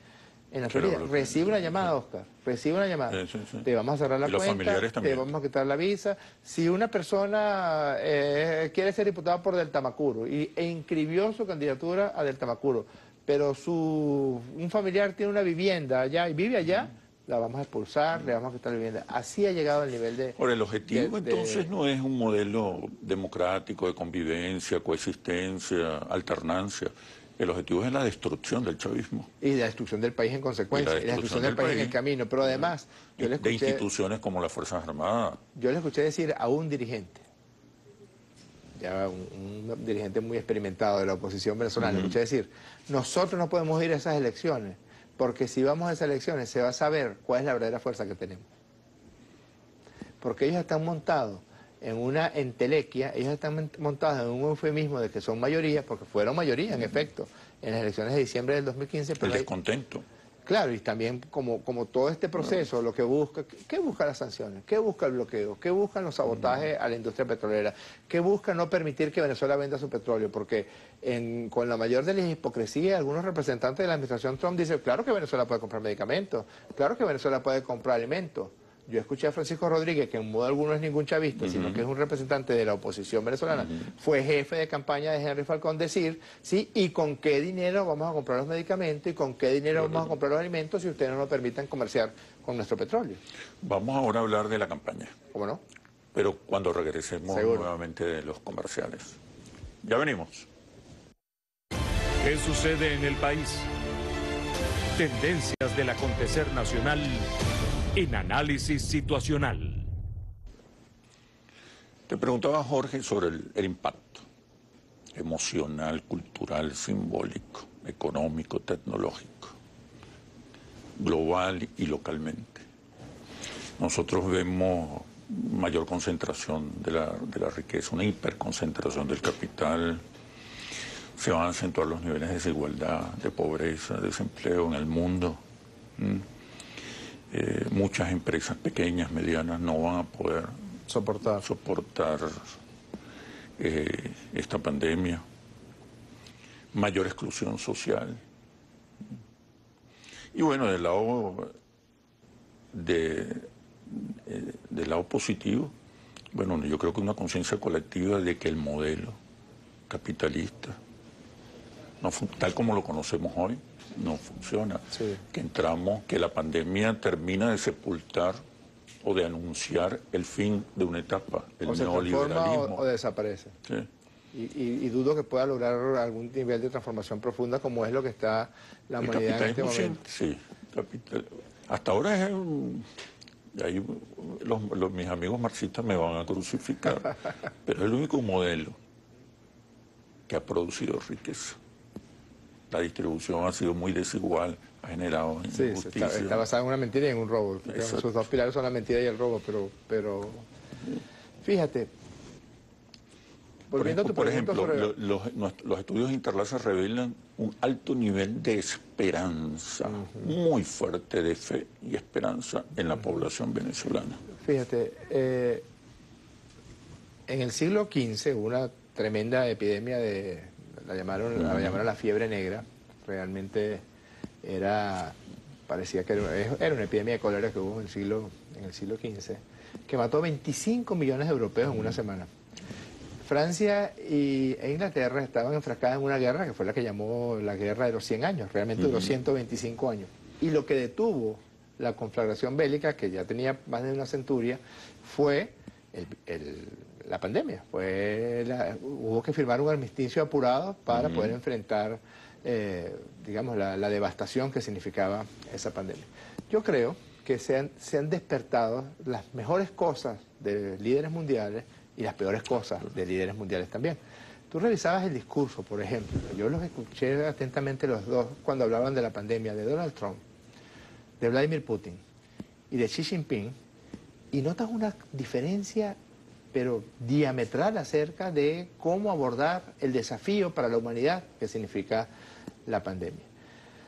en la Claro, Florida. lo- Recibe una sí, llamada, sí. Oscar, recibe una llamada. Sí, sí, sí. Te vamos a cerrar la Y los cuenta, familiares te también. vamos a quitar la visa. Si una persona eh, quiere ser diputada por Del Tamacuro y, e inscribió su candidatura a Del Tamacuro, pero su, un familiar tiene una vivienda allá y vive allá, la vamos a expulsar, le vamos a quitar la vivienda. Así ha llegado el nivel de... Ahora, el objetivo de- de- entonces no es un modelo democrático de convivencia, coexistencia, alternancia. El objetivo es la destrucción del chavismo. Y la destrucción del país en consecuencia, y la destrucción del, país en el camino. Pero además, yo le de escuché, instituciones como las Fuerzas Armadas. yo le escuché decir a un dirigente, ya un, un dirigente muy experimentado de la oposición venezolana, le escuché decir, nosotros no podemos ir a esas elecciones, porque si vamos a esas elecciones se va a saber cuál es la verdadera fuerza que tenemos. Porque ellos están montados en una entelequia, ellos están montados en un eufemismo de que son mayoría, porque fueron mayoría, en efecto, en las elecciones de diciembre del dos mil quince. Pero El hay- descontento. Claro, y también como, como todo este proceso, lo que busca, ¿qué busca las sanciones? ¿Qué busca el bloqueo? ¿Qué buscan los sabotajes a la industria petrolera? ¿Qué busca no permitir que Venezuela venda su petróleo? Porque en, con la mayor de las hipocresías, algunos representantes de la administración Trump dicen, claro que Venezuela puede comprar medicamentos, claro que Venezuela puede comprar alimentos. Yo escuché a Francisco Rodríguez, que en modo alguno es ningún chavista, uh-huh. sino que es un representante de la oposición venezolana, uh-huh. fue jefe de campaña de Henry Falcón, decir, sí, ¿y con qué dinero vamos a comprar los medicamentos y con qué dinero vamos a comprar los alimentos si ustedes no nos permiten comerciar con nuestro petróleo? Vamos ahora a hablar de la campaña. ¿Cómo no? Pero cuando regresemos Seguro. nuevamente de los comerciales. Ya venimos. ¿Qué sucede en el país? Tendencias del acontecer nacional en Análisis Situacional. Te preguntaba, Jorge, sobre el, el impacto emocional, cultural, simbólico, económico, tecnológico, global y localmente. Nosotros vemos mayor concentración de la, de la riqueza, una hiperconcentración del capital, se van a acentuar los niveles de desigualdad, de pobreza, de desempleo en el mundo. ¿Mm? Eh, muchas empresas pequeñas, medianas, no van a poder soportar, soportar eh, esta pandemia. Mayor exclusión social. Y bueno, del lado, de, de, del lado positivo, bueno, yo creo que una conciencia colectiva de que el modelo capitalista, no, tal como lo conocemos hoy, no funciona. Sí. Que entramos, que la pandemia termina de sepultar o de anunciar el fin de una etapa, el o se neoliberalismo. O, o desaparece. Sí. Y, y, y dudo que pueda lograr algún nivel de transformación profunda como es lo que está la el humanidad en este momento. Sí, capital, hasta ahora es un, y ahí los, los, mis amigos marxistas me van a crucificar, pero es el único modelo que ha producido riqueza. La distribución ha sido muy desigual, ha generado sí, injusticia. Está, está basada en una mentira y en un robo. Sus dos pilares son la mentira y el robo, pero, pero fíjate, volviendo por, a tu por ejemplo, sobre... los, los, los estudios Interlaza revelan un alto nivel de esperanza, uh-huh. muy fuerte de fe y esperanza en la uh-huh. población venezolana. Fíjate, eh, en el siglo quince hubo una tremenda epidemia de... La llamaron, uh-huh. la llamaron la fiebre negra, realmente era, parecía que era, era una epidemia de cólera que hubo en el siglo, en el siglo quince, que mató veinticinco millones de europeos uh-huh. en una semana. Francia y, e Inglaterra estaban enfrascadas en una guerra que fue la que llamó la guerra de los cien años, realmente uh-huh. duró ciento veinticinco años. Y lo que detuvo la conflagración bélica, que ya tenía más de una centuria, fue el, el la pandemia. Fue la, hubo que firmar un armisticio apurado para uh-huh. poder enfrentar, eh, digamos, la, la devastación que significaba esa pandemia. Yo creo que se han, se han despertado las mejores cosas de líderes mundiales y las peores cosas de líderes mundiales también. Tú revisabas el discurso, por ejemplo, yo los escuché atentamente los dos cuando hablaban de la pandemia, de Donald Trump, de Vladimir Putin y de Xi Jinping, y notas una diferencia pero diametral acerca de cómo abordar el desafío para la humanidad que significa la pandemia.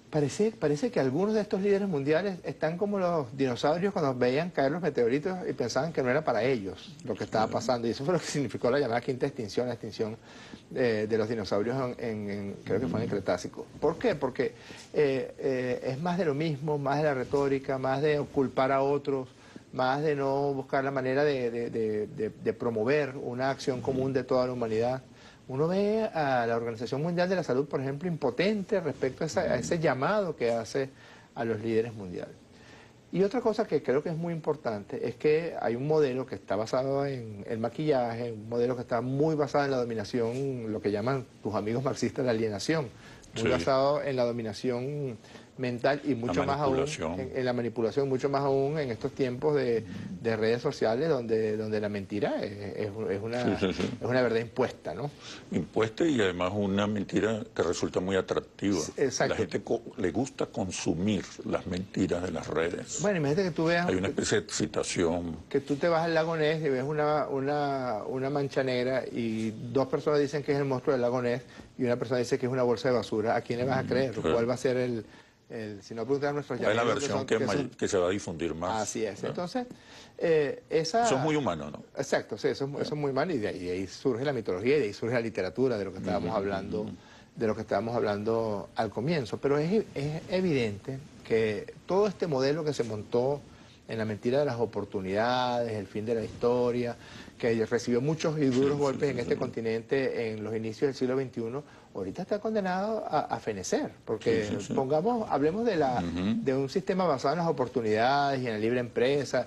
Parece, parece que algunos de estos líderes mundiales están como los dinosaurios cuando veían caer los meteoritos y pensaban que no era para ellos lo que estaba pasando. Y eso fue lo que significó la llamada quinta extinción, la extinción eh, de los dinosaurios en, en, en, creo que fue en el Cretácico. ¿Por qué? Porque eh, eh, es más de lo mismo, más de la retórica, más de culpar a otros, más de no buscar la manera de, de, de, de, de promover una acción común de toda la humanidad. Uno ve a la Organización Mundial de la Salud, por ejemplo, impotente respecto a, esa, a ese llamado que hace a los líderes mundiales. Y otra cosa que creo que es muy importante es que hay un modelo que está basado en el maquillaje, un modelo que está muy basado en la dominación, lo que llaman tus amigos marxistas la alienación, muy sí. basado en la dominación mental y mucho más aún en, en la manipulación, mucho más aún en estos tiempos de, de redes sociales donde, donde la mentira es, es, es, una, sí, sí, sí. es una verdad impuesta, ¿no? Impuesta y además una mentira que resulta muy atractiva. Exacto. La gente le gusta consumir las mentiras de las redes. Bueno, imagínate que tú veas... Hay una especie de excitación. Que tú te vas al lago Ness y ves una, una, una mancha negra y dos personas dicen que es el monstruo del lago Ness y una persona dice que es una bolsa de basura. ¿A quién le vas a creer? Claro. ¿Cuál va a ser el...? El, si no preguntan a nuestros llameros, es la versión que, que, que, son, que se va a difundir más. Así es. ¿No? Entonces, eh, esa... Eso es muy humano, ¿no? Exacto, sí, eso, eso es muy humano y de, y de ahí surge la mitología y de ahí surge la literatura de lo que estábamos uh-huh, hablando, uh-huh. de lo que estábamos hablando al comienzo. Pero es, es evidente que todo este modelo que se montó en la mentira de las oportunidades, el fin de la historia, que recibió muchos y duros sí, golpes sí, sí, en este sí. continente en los inicios del siglo veintiuno, ahorita está condenado a, a fenecer, porque sí, sí, sí. pongamos, hablemos de, la, uh-huh. de un sistema basado en las oportunidades y en la libre empresa,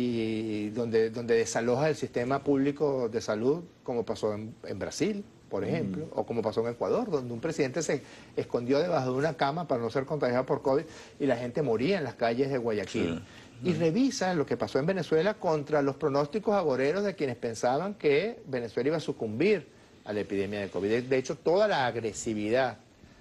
y donde, donde desaloja el sistema público de salud, como pasó en, en Brasil, por ejemplo, uh-huh. o como pasó en Ecuador, donde un presidente se escondió debajo de una cama para no ser contagiado por COVID y la gente moría en las calles de Guayaquil. Sí. Y revisa lo que pasó en Venezuela contra los pronósticos agoreros de quienes pensaban que Venezuela iba a sucumbir a la epidemia de COVID. De hecho, toda la agresividad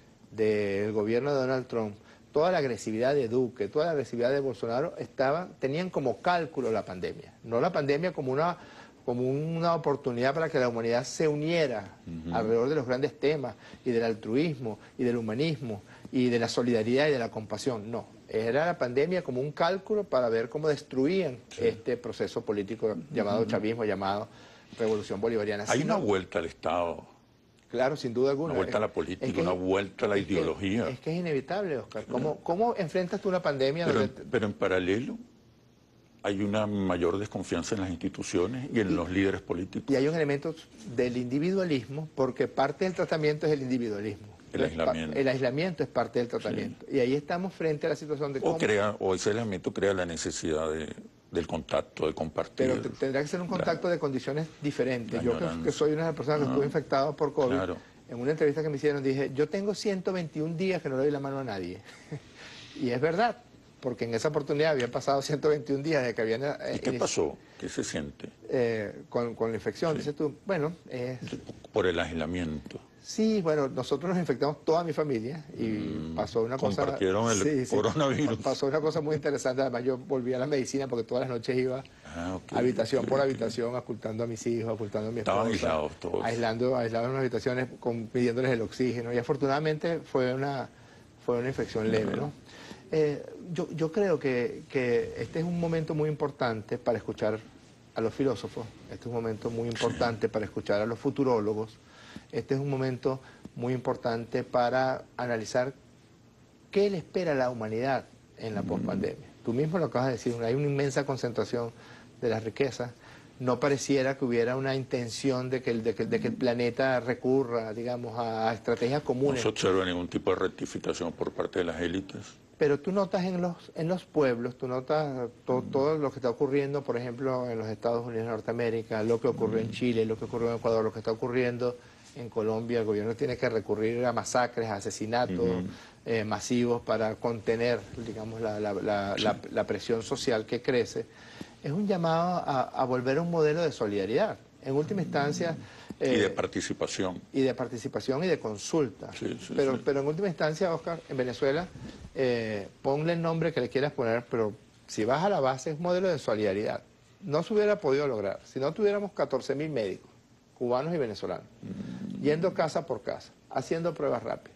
del gobierno de Donald Trump, toda la agresividad de Duque, toda la agresividad de Bolsonaro, estaban, tenían como cálculo la pandemia. No la pandemia como una, como una oportunidad para que la humanidad se uniera uh-huh. alrededor de los grandes temas y del altruismo y del humanismo y de la solidaridad y de la compasión. No. Era la pandemia como un cálculo para ver cómo destruían sí. este proceso político llamado chavismo, llamado revolución bolivariana. Hay si una no, vuelta al Estado. Claro, sin duda alguna. Una vuelta a la política, es que, una vuelta a la es ideología. Que, es que es inevitable, Oscar. ¿Cómo, cómo enfrentas tú una pandemia? Pero, donde... pero en paralelo hay una mayor desconfianza en las instituciones y en y, los líderes políticos. Y hay un elemento del individualismo, porque parte del tratamiento es el individualismo. El aislamiento. El aislamiento es parte del tratamiento. Sí. Y ahí estamos frente a la situación de o cómo... Crea, o ese aislamiento crea la necesidad de, del contacto, de compartir. Pero tendrá que ser un contacto la, de condiciones diferentes. Yo que, que soy una de las personas que ah, estuve infectado por COVID, claro. en una entrevista que me hicieron dije, yo tengo ciento veintiún días que no le doy la mano a nadie. Y es verdad, porque en esa oportunidad habían pasado ciento veintiún días de que habían... Eh, ¿Y qué pasó? ¿Qué se siente? Eh, con, con la infección, sí. dices tú. Bueno, eh, por el aislamiento. Sí, bueno, nosotros nos infectamos toda mi familia y mm, pasó una cosa... Compartieron el sí, coronavirus. Sí, pasó una cosa muy interesante, además yo volví a la medicina porque todas las noches iba ah, okay, habitación okay, por okay. habitación, ocultando a mis hijos, ocultando a mi esposa. Estaban aislados todos. Aislando, aislados en unas habitaciones, con, pidiéndoles el oxígeno y afortunadamente fue una, fue una infección leve, ¿no? Eh, yo, yo creo que, que este es un momento muy importante para escuchar a los filósofos, este es un momento muy importante sí. para escuchar a los futurólogos. Este es un momento muy importante para analizar qué le espera a la humanidad en la pospandemia. Tú mismo lo acabas de decir, hay una inmensa concentración de las riquezas. No pareciera que hubiera una intención de que el, de que, de que el planeta recurra, digamos, a estrategias comunes. No se observa ningún tipo de rectificación por parte de las élites. Pero tú notas en los, en los pueblos, tú notas to, todo lo que está ocurriendo, por ejemplo, en los Estados Unidos de Norteamérica, lo que ocurrió en Chile, lo que ocurrió en Ecuador, lo que está ocurriendo en Colombia. El gobierno tiene que recurrir a masacres, a asesinatos uh-huh. eh, masivos para contener, digamos, la, la, la, sí. la, la presión social que crece. Es un llamado a, a volver a un modelo de solidaridad. En última instancia... Eh, y de participación. Y de participación y de consulta. Sí, sí, pero, sí. pero en última instancia, Oscar, en Venezuela, eh, ponle el nombre que le quieras poner, pero si vas a la base es un modelo de solidaridad. No se hubiera podido lograr si no tuviéramos catorce mil médicos, cubanos y venezolanos, mm. yendo casa por casa, haciendo pruebas rápidas.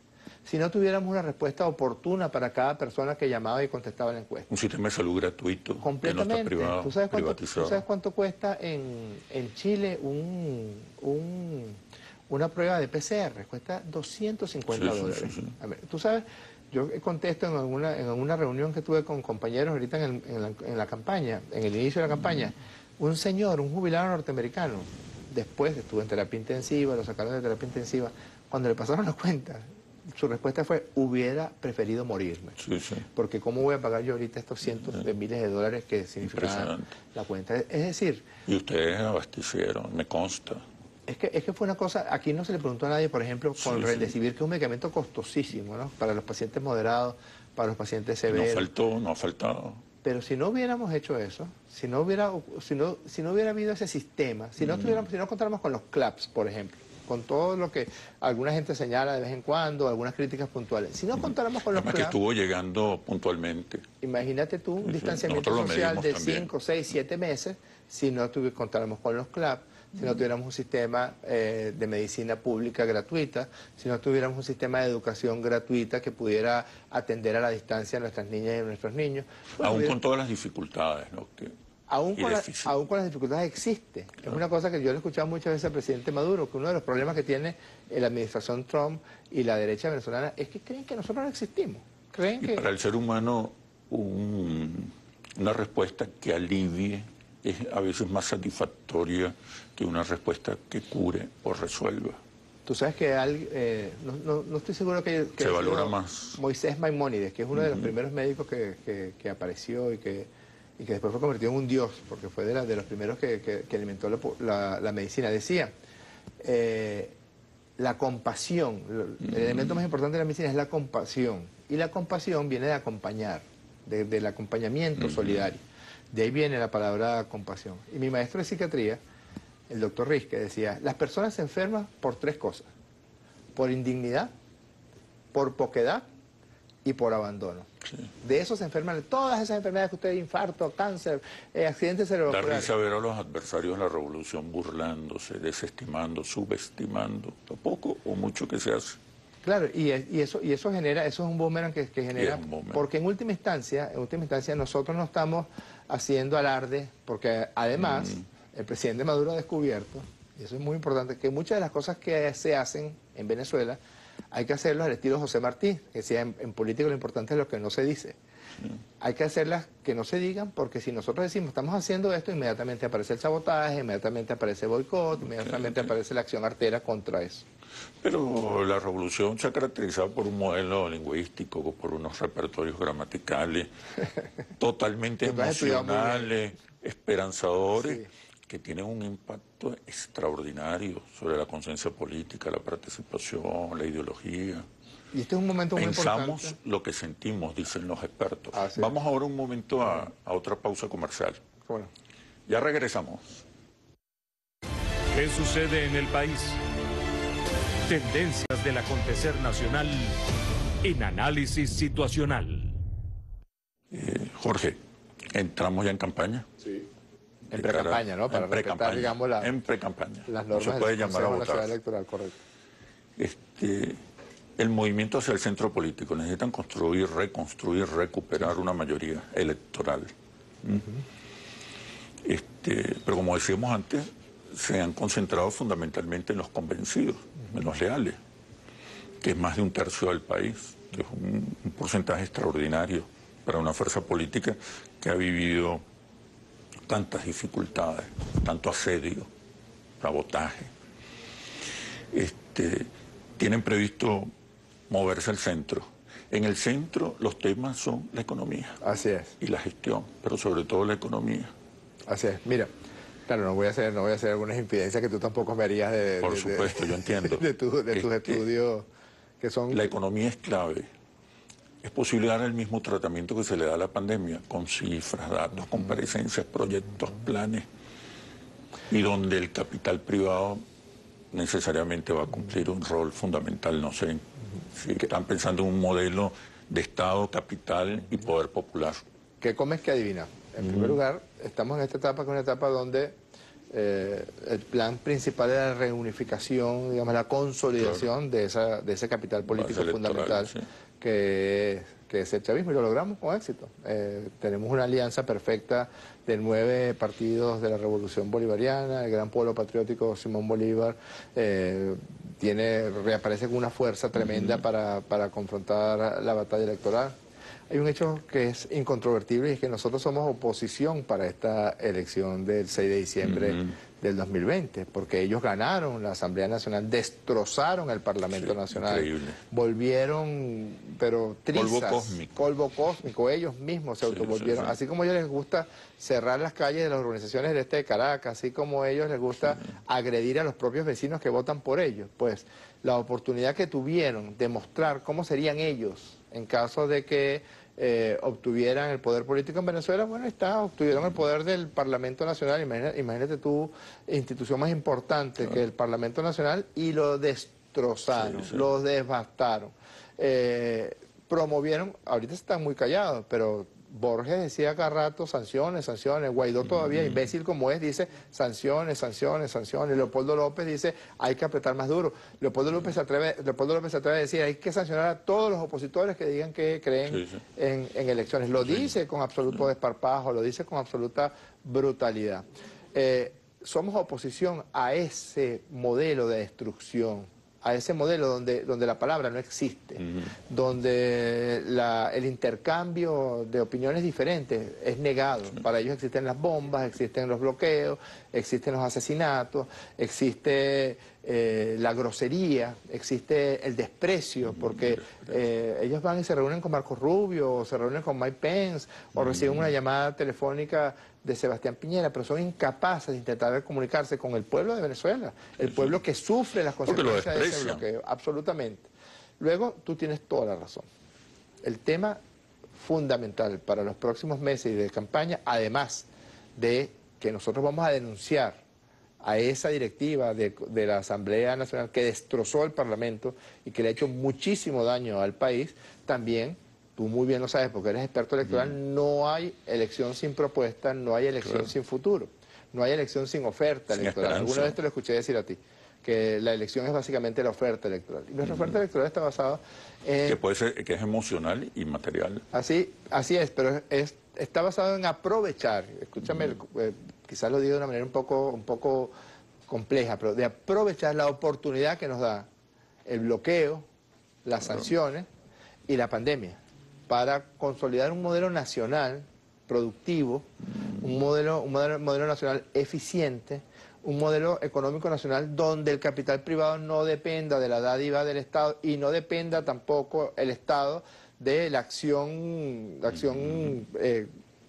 si no tuviéramos una respuesta oportuna para cada persona que llamaba y contestaba la encuesta. Un sistema de salud gratuito, Completamente. que no está privado, ¿Tú sabes cuánto, privatizado. ¿tú sabes cuánto cuesta en, en Chile un, un, una prueba de P C R? Cuesta doscientos cincuenta Sí, sí, dólares. sí, sí. A ver, tú sabes, yo contesto en alguna, en alguna reunión que tuve con compañeros ahorita en, el- en, la, en la campaña, en el inicio de la campaña, un señor, un jubilado norteamericano, después estuvo en terapia intensiva, lo sacaron de terapia intensiva, cuando le pasaron la cuenta, su respuesta fue, hubiera preferido morirme. Sí, sí. Porque ¿cómo voy a pagar yo ahorita estos cientos de miles de dólares que significa Impresionante. la cuenta? Es decir, Y ustedes abastecieron, me consta. es que, es que fue una cosa, aquí no se le preguntó a nadie, por ejemplo, con el Sí, Remdesivir, que es un medicamento costosísimo, ¿no? Para los pacientes moderados, para los pacientes No severos. faltó, no ha faltado. Pero si no hubiéramos hecho eso, si no hubiera, si no, si no hubiera habido ese sistema, si no, tuviéramos, si no contáramos con los CLAPS, por ejemplo, con todo lo que alguna gente señala de vez en cuando, algunas críticas puntuales, si no contáramos con los Además que CLAPS, estuvo llegando puntualmente. imagínate tú un Sí, sí. distanciamiento Nosotros lo social medimos de también. cinco, seis, siete meses si no tuvi- contáramos con los CLAP, si no tuviéramos un sistema eh, de medicina pública gratuita, si no tuviéramos un sistema de educación gratuita que pudiera atender a la distancia a nuestras niñas y a nuestros niños. Pues Aún hubiera- con todas las dificultades, ¿no? Que- Aún y con, la- déficit. aún con las dificultades existe. Es una cosa que yo le he escuchado muchas veces al presidente Maduro, que uno de los problemas que tiene la administración Trump y la derecha venezolana es que creen que nosotros no existimos. Creen Y que... para el ser humano, un- una respuesta que alivie es a veces más satisfactoria que una respuesta que cure o resuelva. Tú sabes que al- eh, no, no- no estoy seguro que... que Se haya valora sido más. Moisés Maimónides, que es uno de los primeros médicos que, que- que apareció y que, y que después fue convertido en un dios, porque fue de, la- de los primeros que, que- que alimentó la, po- la- la medicina. Decía, eh, la compasión, el elemento más importante de la medicina es la compasión. Y la compasión viene de acompañar, de- del acompañamiento solidario. De ahí viene la palabra compasión. Y mi maestro de psiquiatría, el doctor Rizke, decía, las personas se enferman por tres cosas. Por indignidad, por poquedad y por abandono. De eso se enferman todas esas enfermedades que ustedes, infarto, cáncer, eh, accidentes Da cerebrovasculares. risa ver a los adversarios de la revolución burlándose, desestimando, subestimando lo poco o mucho que se hace. Claro, y, es- y eso y eso genera, eso es un boomerang que, que genera, es un boomerang. porque en última instancia, en última instancia nosotros no estamos haciendo alarde, porque además Mm. el presidente Maduro ha descubierto, y eso es muy importante, que muchas de las cosas que se hacen en Venezuela hay que hacerlas al estilo José Martí, que decía en, en política lo importante es lo que no se dice. Hay que hacerlas que no se digan, porque si nosotros decimos estamos haciendo esto, inmediatamente aparece el sabotaje, inmediatamente aparece el boicot, inmediatamente aparece la acción artera contra eso. Pero la revolución se ha caracterizado por un modelo lingüístico, por unos repertorios gramaticales totalmente Que tú has estudiado muy bien. emocionales, esperanzadores, Sí. que tienen un impacto extraordinario sobre la conciencia política, la participación, la ideología. Y este es un momento muy Pensamos importante. lo que sentimos, dicen los expertos. Así es. Vamos ahora un momento a, a otra pausa comercial. Bueno. Ya regresamos. ¿Qué sucede en el país? Tendencias del acontecer nacional en Análisis Situacional. Eh, Jorge, entramos ya en campaña. Sí. En De pre-campaña, cara- ¿no? Para en respetar, pre-campaña, digamos, la- en pre-campaña. las No normas se puede del llamar a Consejo Nacional votar. Electoral, correcto. Este, el movimiento hacia el centro político necesitan construir, reconstruir, recuperar una mayoría electoral. ¿Mm? Este, pero como decíamos antes, se han concentrado fundamentalmente en los convencidos, en los leales, que es más de un tercio del país, que es un, un porcentaje extraordinario para una fuerza política que ha vivido tantas dificultades, tanto asedio, sabotaje. Este, tienen previsto moverse al centro. En el centro los temas son la economía Así es, y la gestión, pero sobre todo la economía. así es. Mira, claro, no voy a hacer, no voy a hacer algunas impidencias que tú tampoco me harías de, Por de- supuesto, de- yo entiendo. de, tu- de tus Este, estudios que son... La economía es clave. Es posible dar el mismo tratamiento que se le da a la pandemia, con cifras, datos, comparecencias, proyectos, planes, y donde el capital privado necesariamente va a cumplir un rol fundamental. No sé si están pensando en un modelo de Estado, capital y poder popular. ¿Qué comes que adivina? En primer lugar, estamos en esta etapa, que es una etapa donde eh, el plan principal de la reunificación, digamos, la consolidación claro. de, esa, de ese capital político fundamental sí. que, que es el chavismo, y lo logramos con éxito. Eh, tenemos una alianza perfecta de nueve partidos de la Revolución Bolivariana, el gran pueblo patriótico Simón Bolívar eh, tiene, reaparece con una fuerza tremenda uh-huh. para, para confrontar la batalla electoral. Hay un hecho que es incontrovertible y es que nosotros somos oposición para esta elección del seis de diciembre uh-huh. del dos mil veinte, porque ellos ganaron la Asamblea Nacional, destrozaron el Parlamento sí, Nacional, increíble. Volvieron, pero trizas, polvo cósmico, polvo cósmico, ellos mismos se sí, autovolvieron, sí, sí. Así como a ellos les gusta cerrar las calles de las organizaciones del este de Caracas, así como a ellos les gusta sí. agredir a los propios vecinos que votan por ellos, pues la oportunidad que tuvieron de mostrar cómo serían ellos en caso de que Eh, obtuvieran el poder político en Venezuela, bueno, está, obtuvieron el poder del Parlamento Nacional, imagínate, imagínate tú, institución más importante claro. que el Parlamento Nacional, y lo destrozaron, sí, sí. lo devastaron. Eh, promovieron, ahorita están muy callados, pero Borges decía cada rato sanciones, sanciones, Guaidó todavía, mm. imbécil como es, dice sanciones, sanciones, sanciones, Leopoldo López dice hay que apretar más duro, Leopoldo López se atreve, Leopoldo López se atreve a decir hay que sancionar a todos los opositores que digan que creen sí, sí. En, en elecciones, lo sí. dice con absoluto desparpajo, lo dice con absoluta brutalidad. Eh, somos oposición a ese modelo de destrucción, a ese modelo donde, donde la palabra no existe, uh-huh. donde la, el intercambio de opiniones diferentes es negado. Sí. Para ellos existen las bombas, existen los bloqueos, existen los asesinatos, existe eh, la grosería, existe el desprecio, porque eh, ellos van y se reúnen con Marco Rubio, o se reúnen con Mike Pence, o uh-huh. reciben una llamada telefónica de Sebastián Piñera, pero son incapaces de intentar comunicarse con el pueblo de Venezuela, el sí, pueblo sí. que sufre las consecuencias de ese bloqueo, absolutamente. Luego, tú tienes toda la razón. El tema fundamental para los próximos meses de campaña, además de que nosotros vamos a denunciar a esa directiva de, de la Asamblea Nacional que destrozó el Parlamento y que le ha hecho muchísimo daño al país, también tú muy bien lo sabes porque eres experto electoral, mm. no hay elección sin propuesta, no hay elección claro. sin futuro, no hay elección sin oferta sin electoral. Esperanza. Alguna vez te lo escuché decir a ti, que la elección es básicamente la oferta electoral. Y nuestra mm. oferta electoral está basada en... Que puede ser, que es emocional y material. Así, así es, pero es, está basado en aprovechar, escúchame, mm. eh, quizás lo digo de una manera un poco, un poco compleja, pero de aprovechar la oportunidad que nos da el bloqueo, las claro. sanciones y la pandemia, para consolidar un modelo nacional productivo, un modelo, un modelo, modelo nacional eficiente, un modelo económico nacional donde el capital privado no dependa de la dádiva del Estado y no dependa tampoco el Estado de la acción, la acción eh,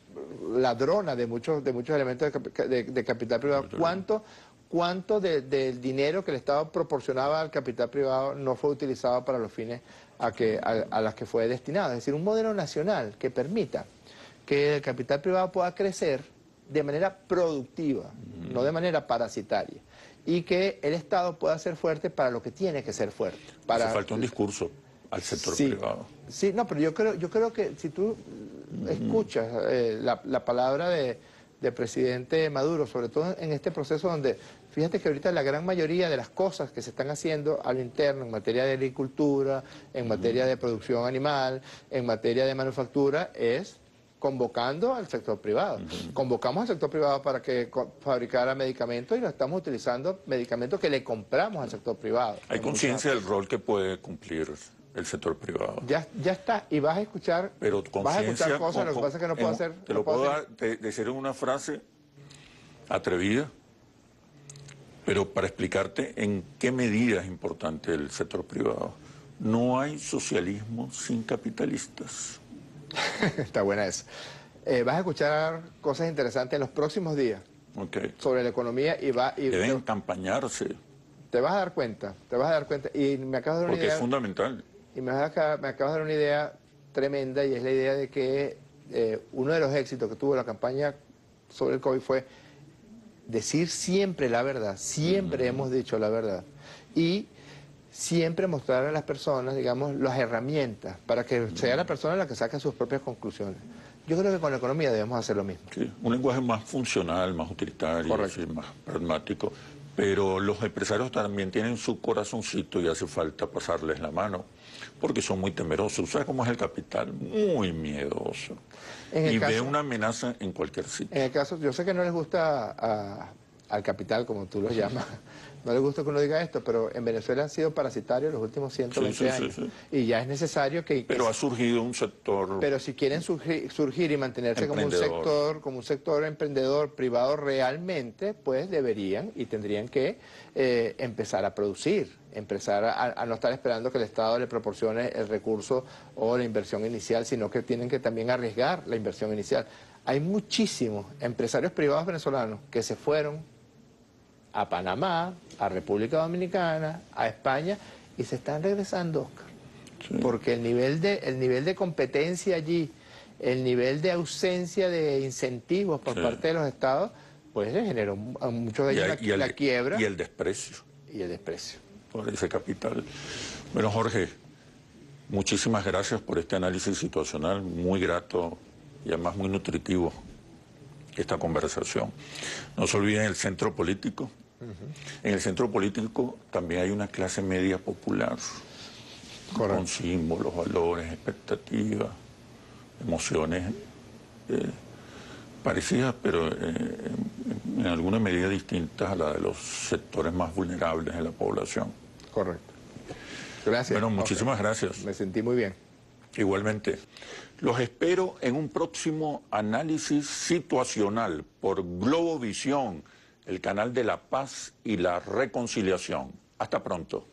ladrona de muchos, de muchos elementos de, de, de capital privado. ¿Cuánto, cuánto de, del dinero que el Estado proporcionaba al capital privado no fue utilizado para los fines a, que, a, a las que fue destinado? Es decir, un modelo nacional que permita que el capital privado pueda crecer de manera productiva, mm. no de manera parasitaria, y que el Estado pueda ser fuerte para lo que tiene que ser fuerte. Para... Hace falta un discurso al sector sí, privado. Sí, no, pero yo creo, yo creo que si tú mm. escuchas eh, la, la palabra de, de presidente Maduro, sobre todo en este proceso donde, fíjate que ahorita la gran mayoría de las cosas que se están haciendo a lo interno en materia de agricultura, en mm. materia de producción animal, en materia de manufactura, es convocando al sector privado. Uh-huh. Convocamos al sector privado para que fabricara medicamentos y lo estamos utilizando medicamentos que le compramos al sector privado. ¿Hay conciencia del rol que puede cumplir el sector privado? Ya, ya está, y vas a escuchar, Pero vas a escuchar cosas, con, lo que pasa es que no puedo en, hacer... Te no lo puedo puedo hacer. dar, de, decir en una frase atrevida, pero para explicarte en qué medida es importante el sector privado. No hay socialismo sin capitalistas. Está buena eso. Eh, vas a escuchar cosas interesantes en los próximos días okay. sobre la economía y va y deben campañarse. Te vas a dar cuenta, te vas a dar cuenta y me acabas de dar una Porque idea. es fundamental. Y me, vas a, me acabas de dar una idea tremenda y es la idea de que eh, uno de los éxitos que tuvo la campaña sobre el COVID fue decir siempre la verdad, siempre mm. hemos dicho la verdad y siempre mostrar a las personas, digamos, las herramientas para que sea la persona la que saque sus propias conclusiones. Yo creo que con la economía debemos hacer lo mismo. Sí, un lenguaje más funcional, más utilitario, sí, más pragmático. Pero los empresarios también tienen su corazoncito y hace falta pasarles la mano, porque son muy temerosos. ¿Sabes cómo es el capital? Muy miedoso. Y caso, ve una amenaza en cualquier sitio. En el caso, yo sé que no les gusta a, al capital, como tú lo llamas, no les gusta que uno diga esto, pero en Venezuela han sido parasitarios los últimos ciento veinte sí, sí, años. Sí, sí. Y ya es necesario que... Pero que, ha surgido un sector... Pero si quieren surgir, surgir y mantenerse como un sector, como un sector emprendedor privado realmente, pues deberían y tendrían que eh, empezar a producir, empezar a, a no estar esperando que el Estado le proporcione el recurso o la inversión inicial, sino que tienen que también arriesgar la inversión inicial. Hay muchísimos empresarios privados venezolanos que se fueron a Panamá, a República Dominicana, a España, y se están regresando, Oscar. Sí. Porque el nivel de, el nivel de competencia allí, el nivel de ausencia de incentivos por sí. parte de los estados, pues le generó a muchos de ellos la, el, la quiebra. Y el desprecio. Y el desprecio. Por ese capital. Bueno, Jorge, muchísimas gracias por este análisis situacional, muy grato y además muy nutritivo esta conversación. No se olviden el centro político. Uh-huh. En el centro político también hay una clase media popular. Correcto. Con símbolos, valores, expectativas, emociones eh, parecidas, pero eh, en, en alguna medida distintas a la de los sectores más vulnerables de la población. Correcto. Gracias. Bueno, muchísimas okay. gracias. Me sentí muy bien. Igualmente. Los espero en un próximo análisis situacional por Globovisión, el canal de la paz y la reconciliación. Hasta pronto.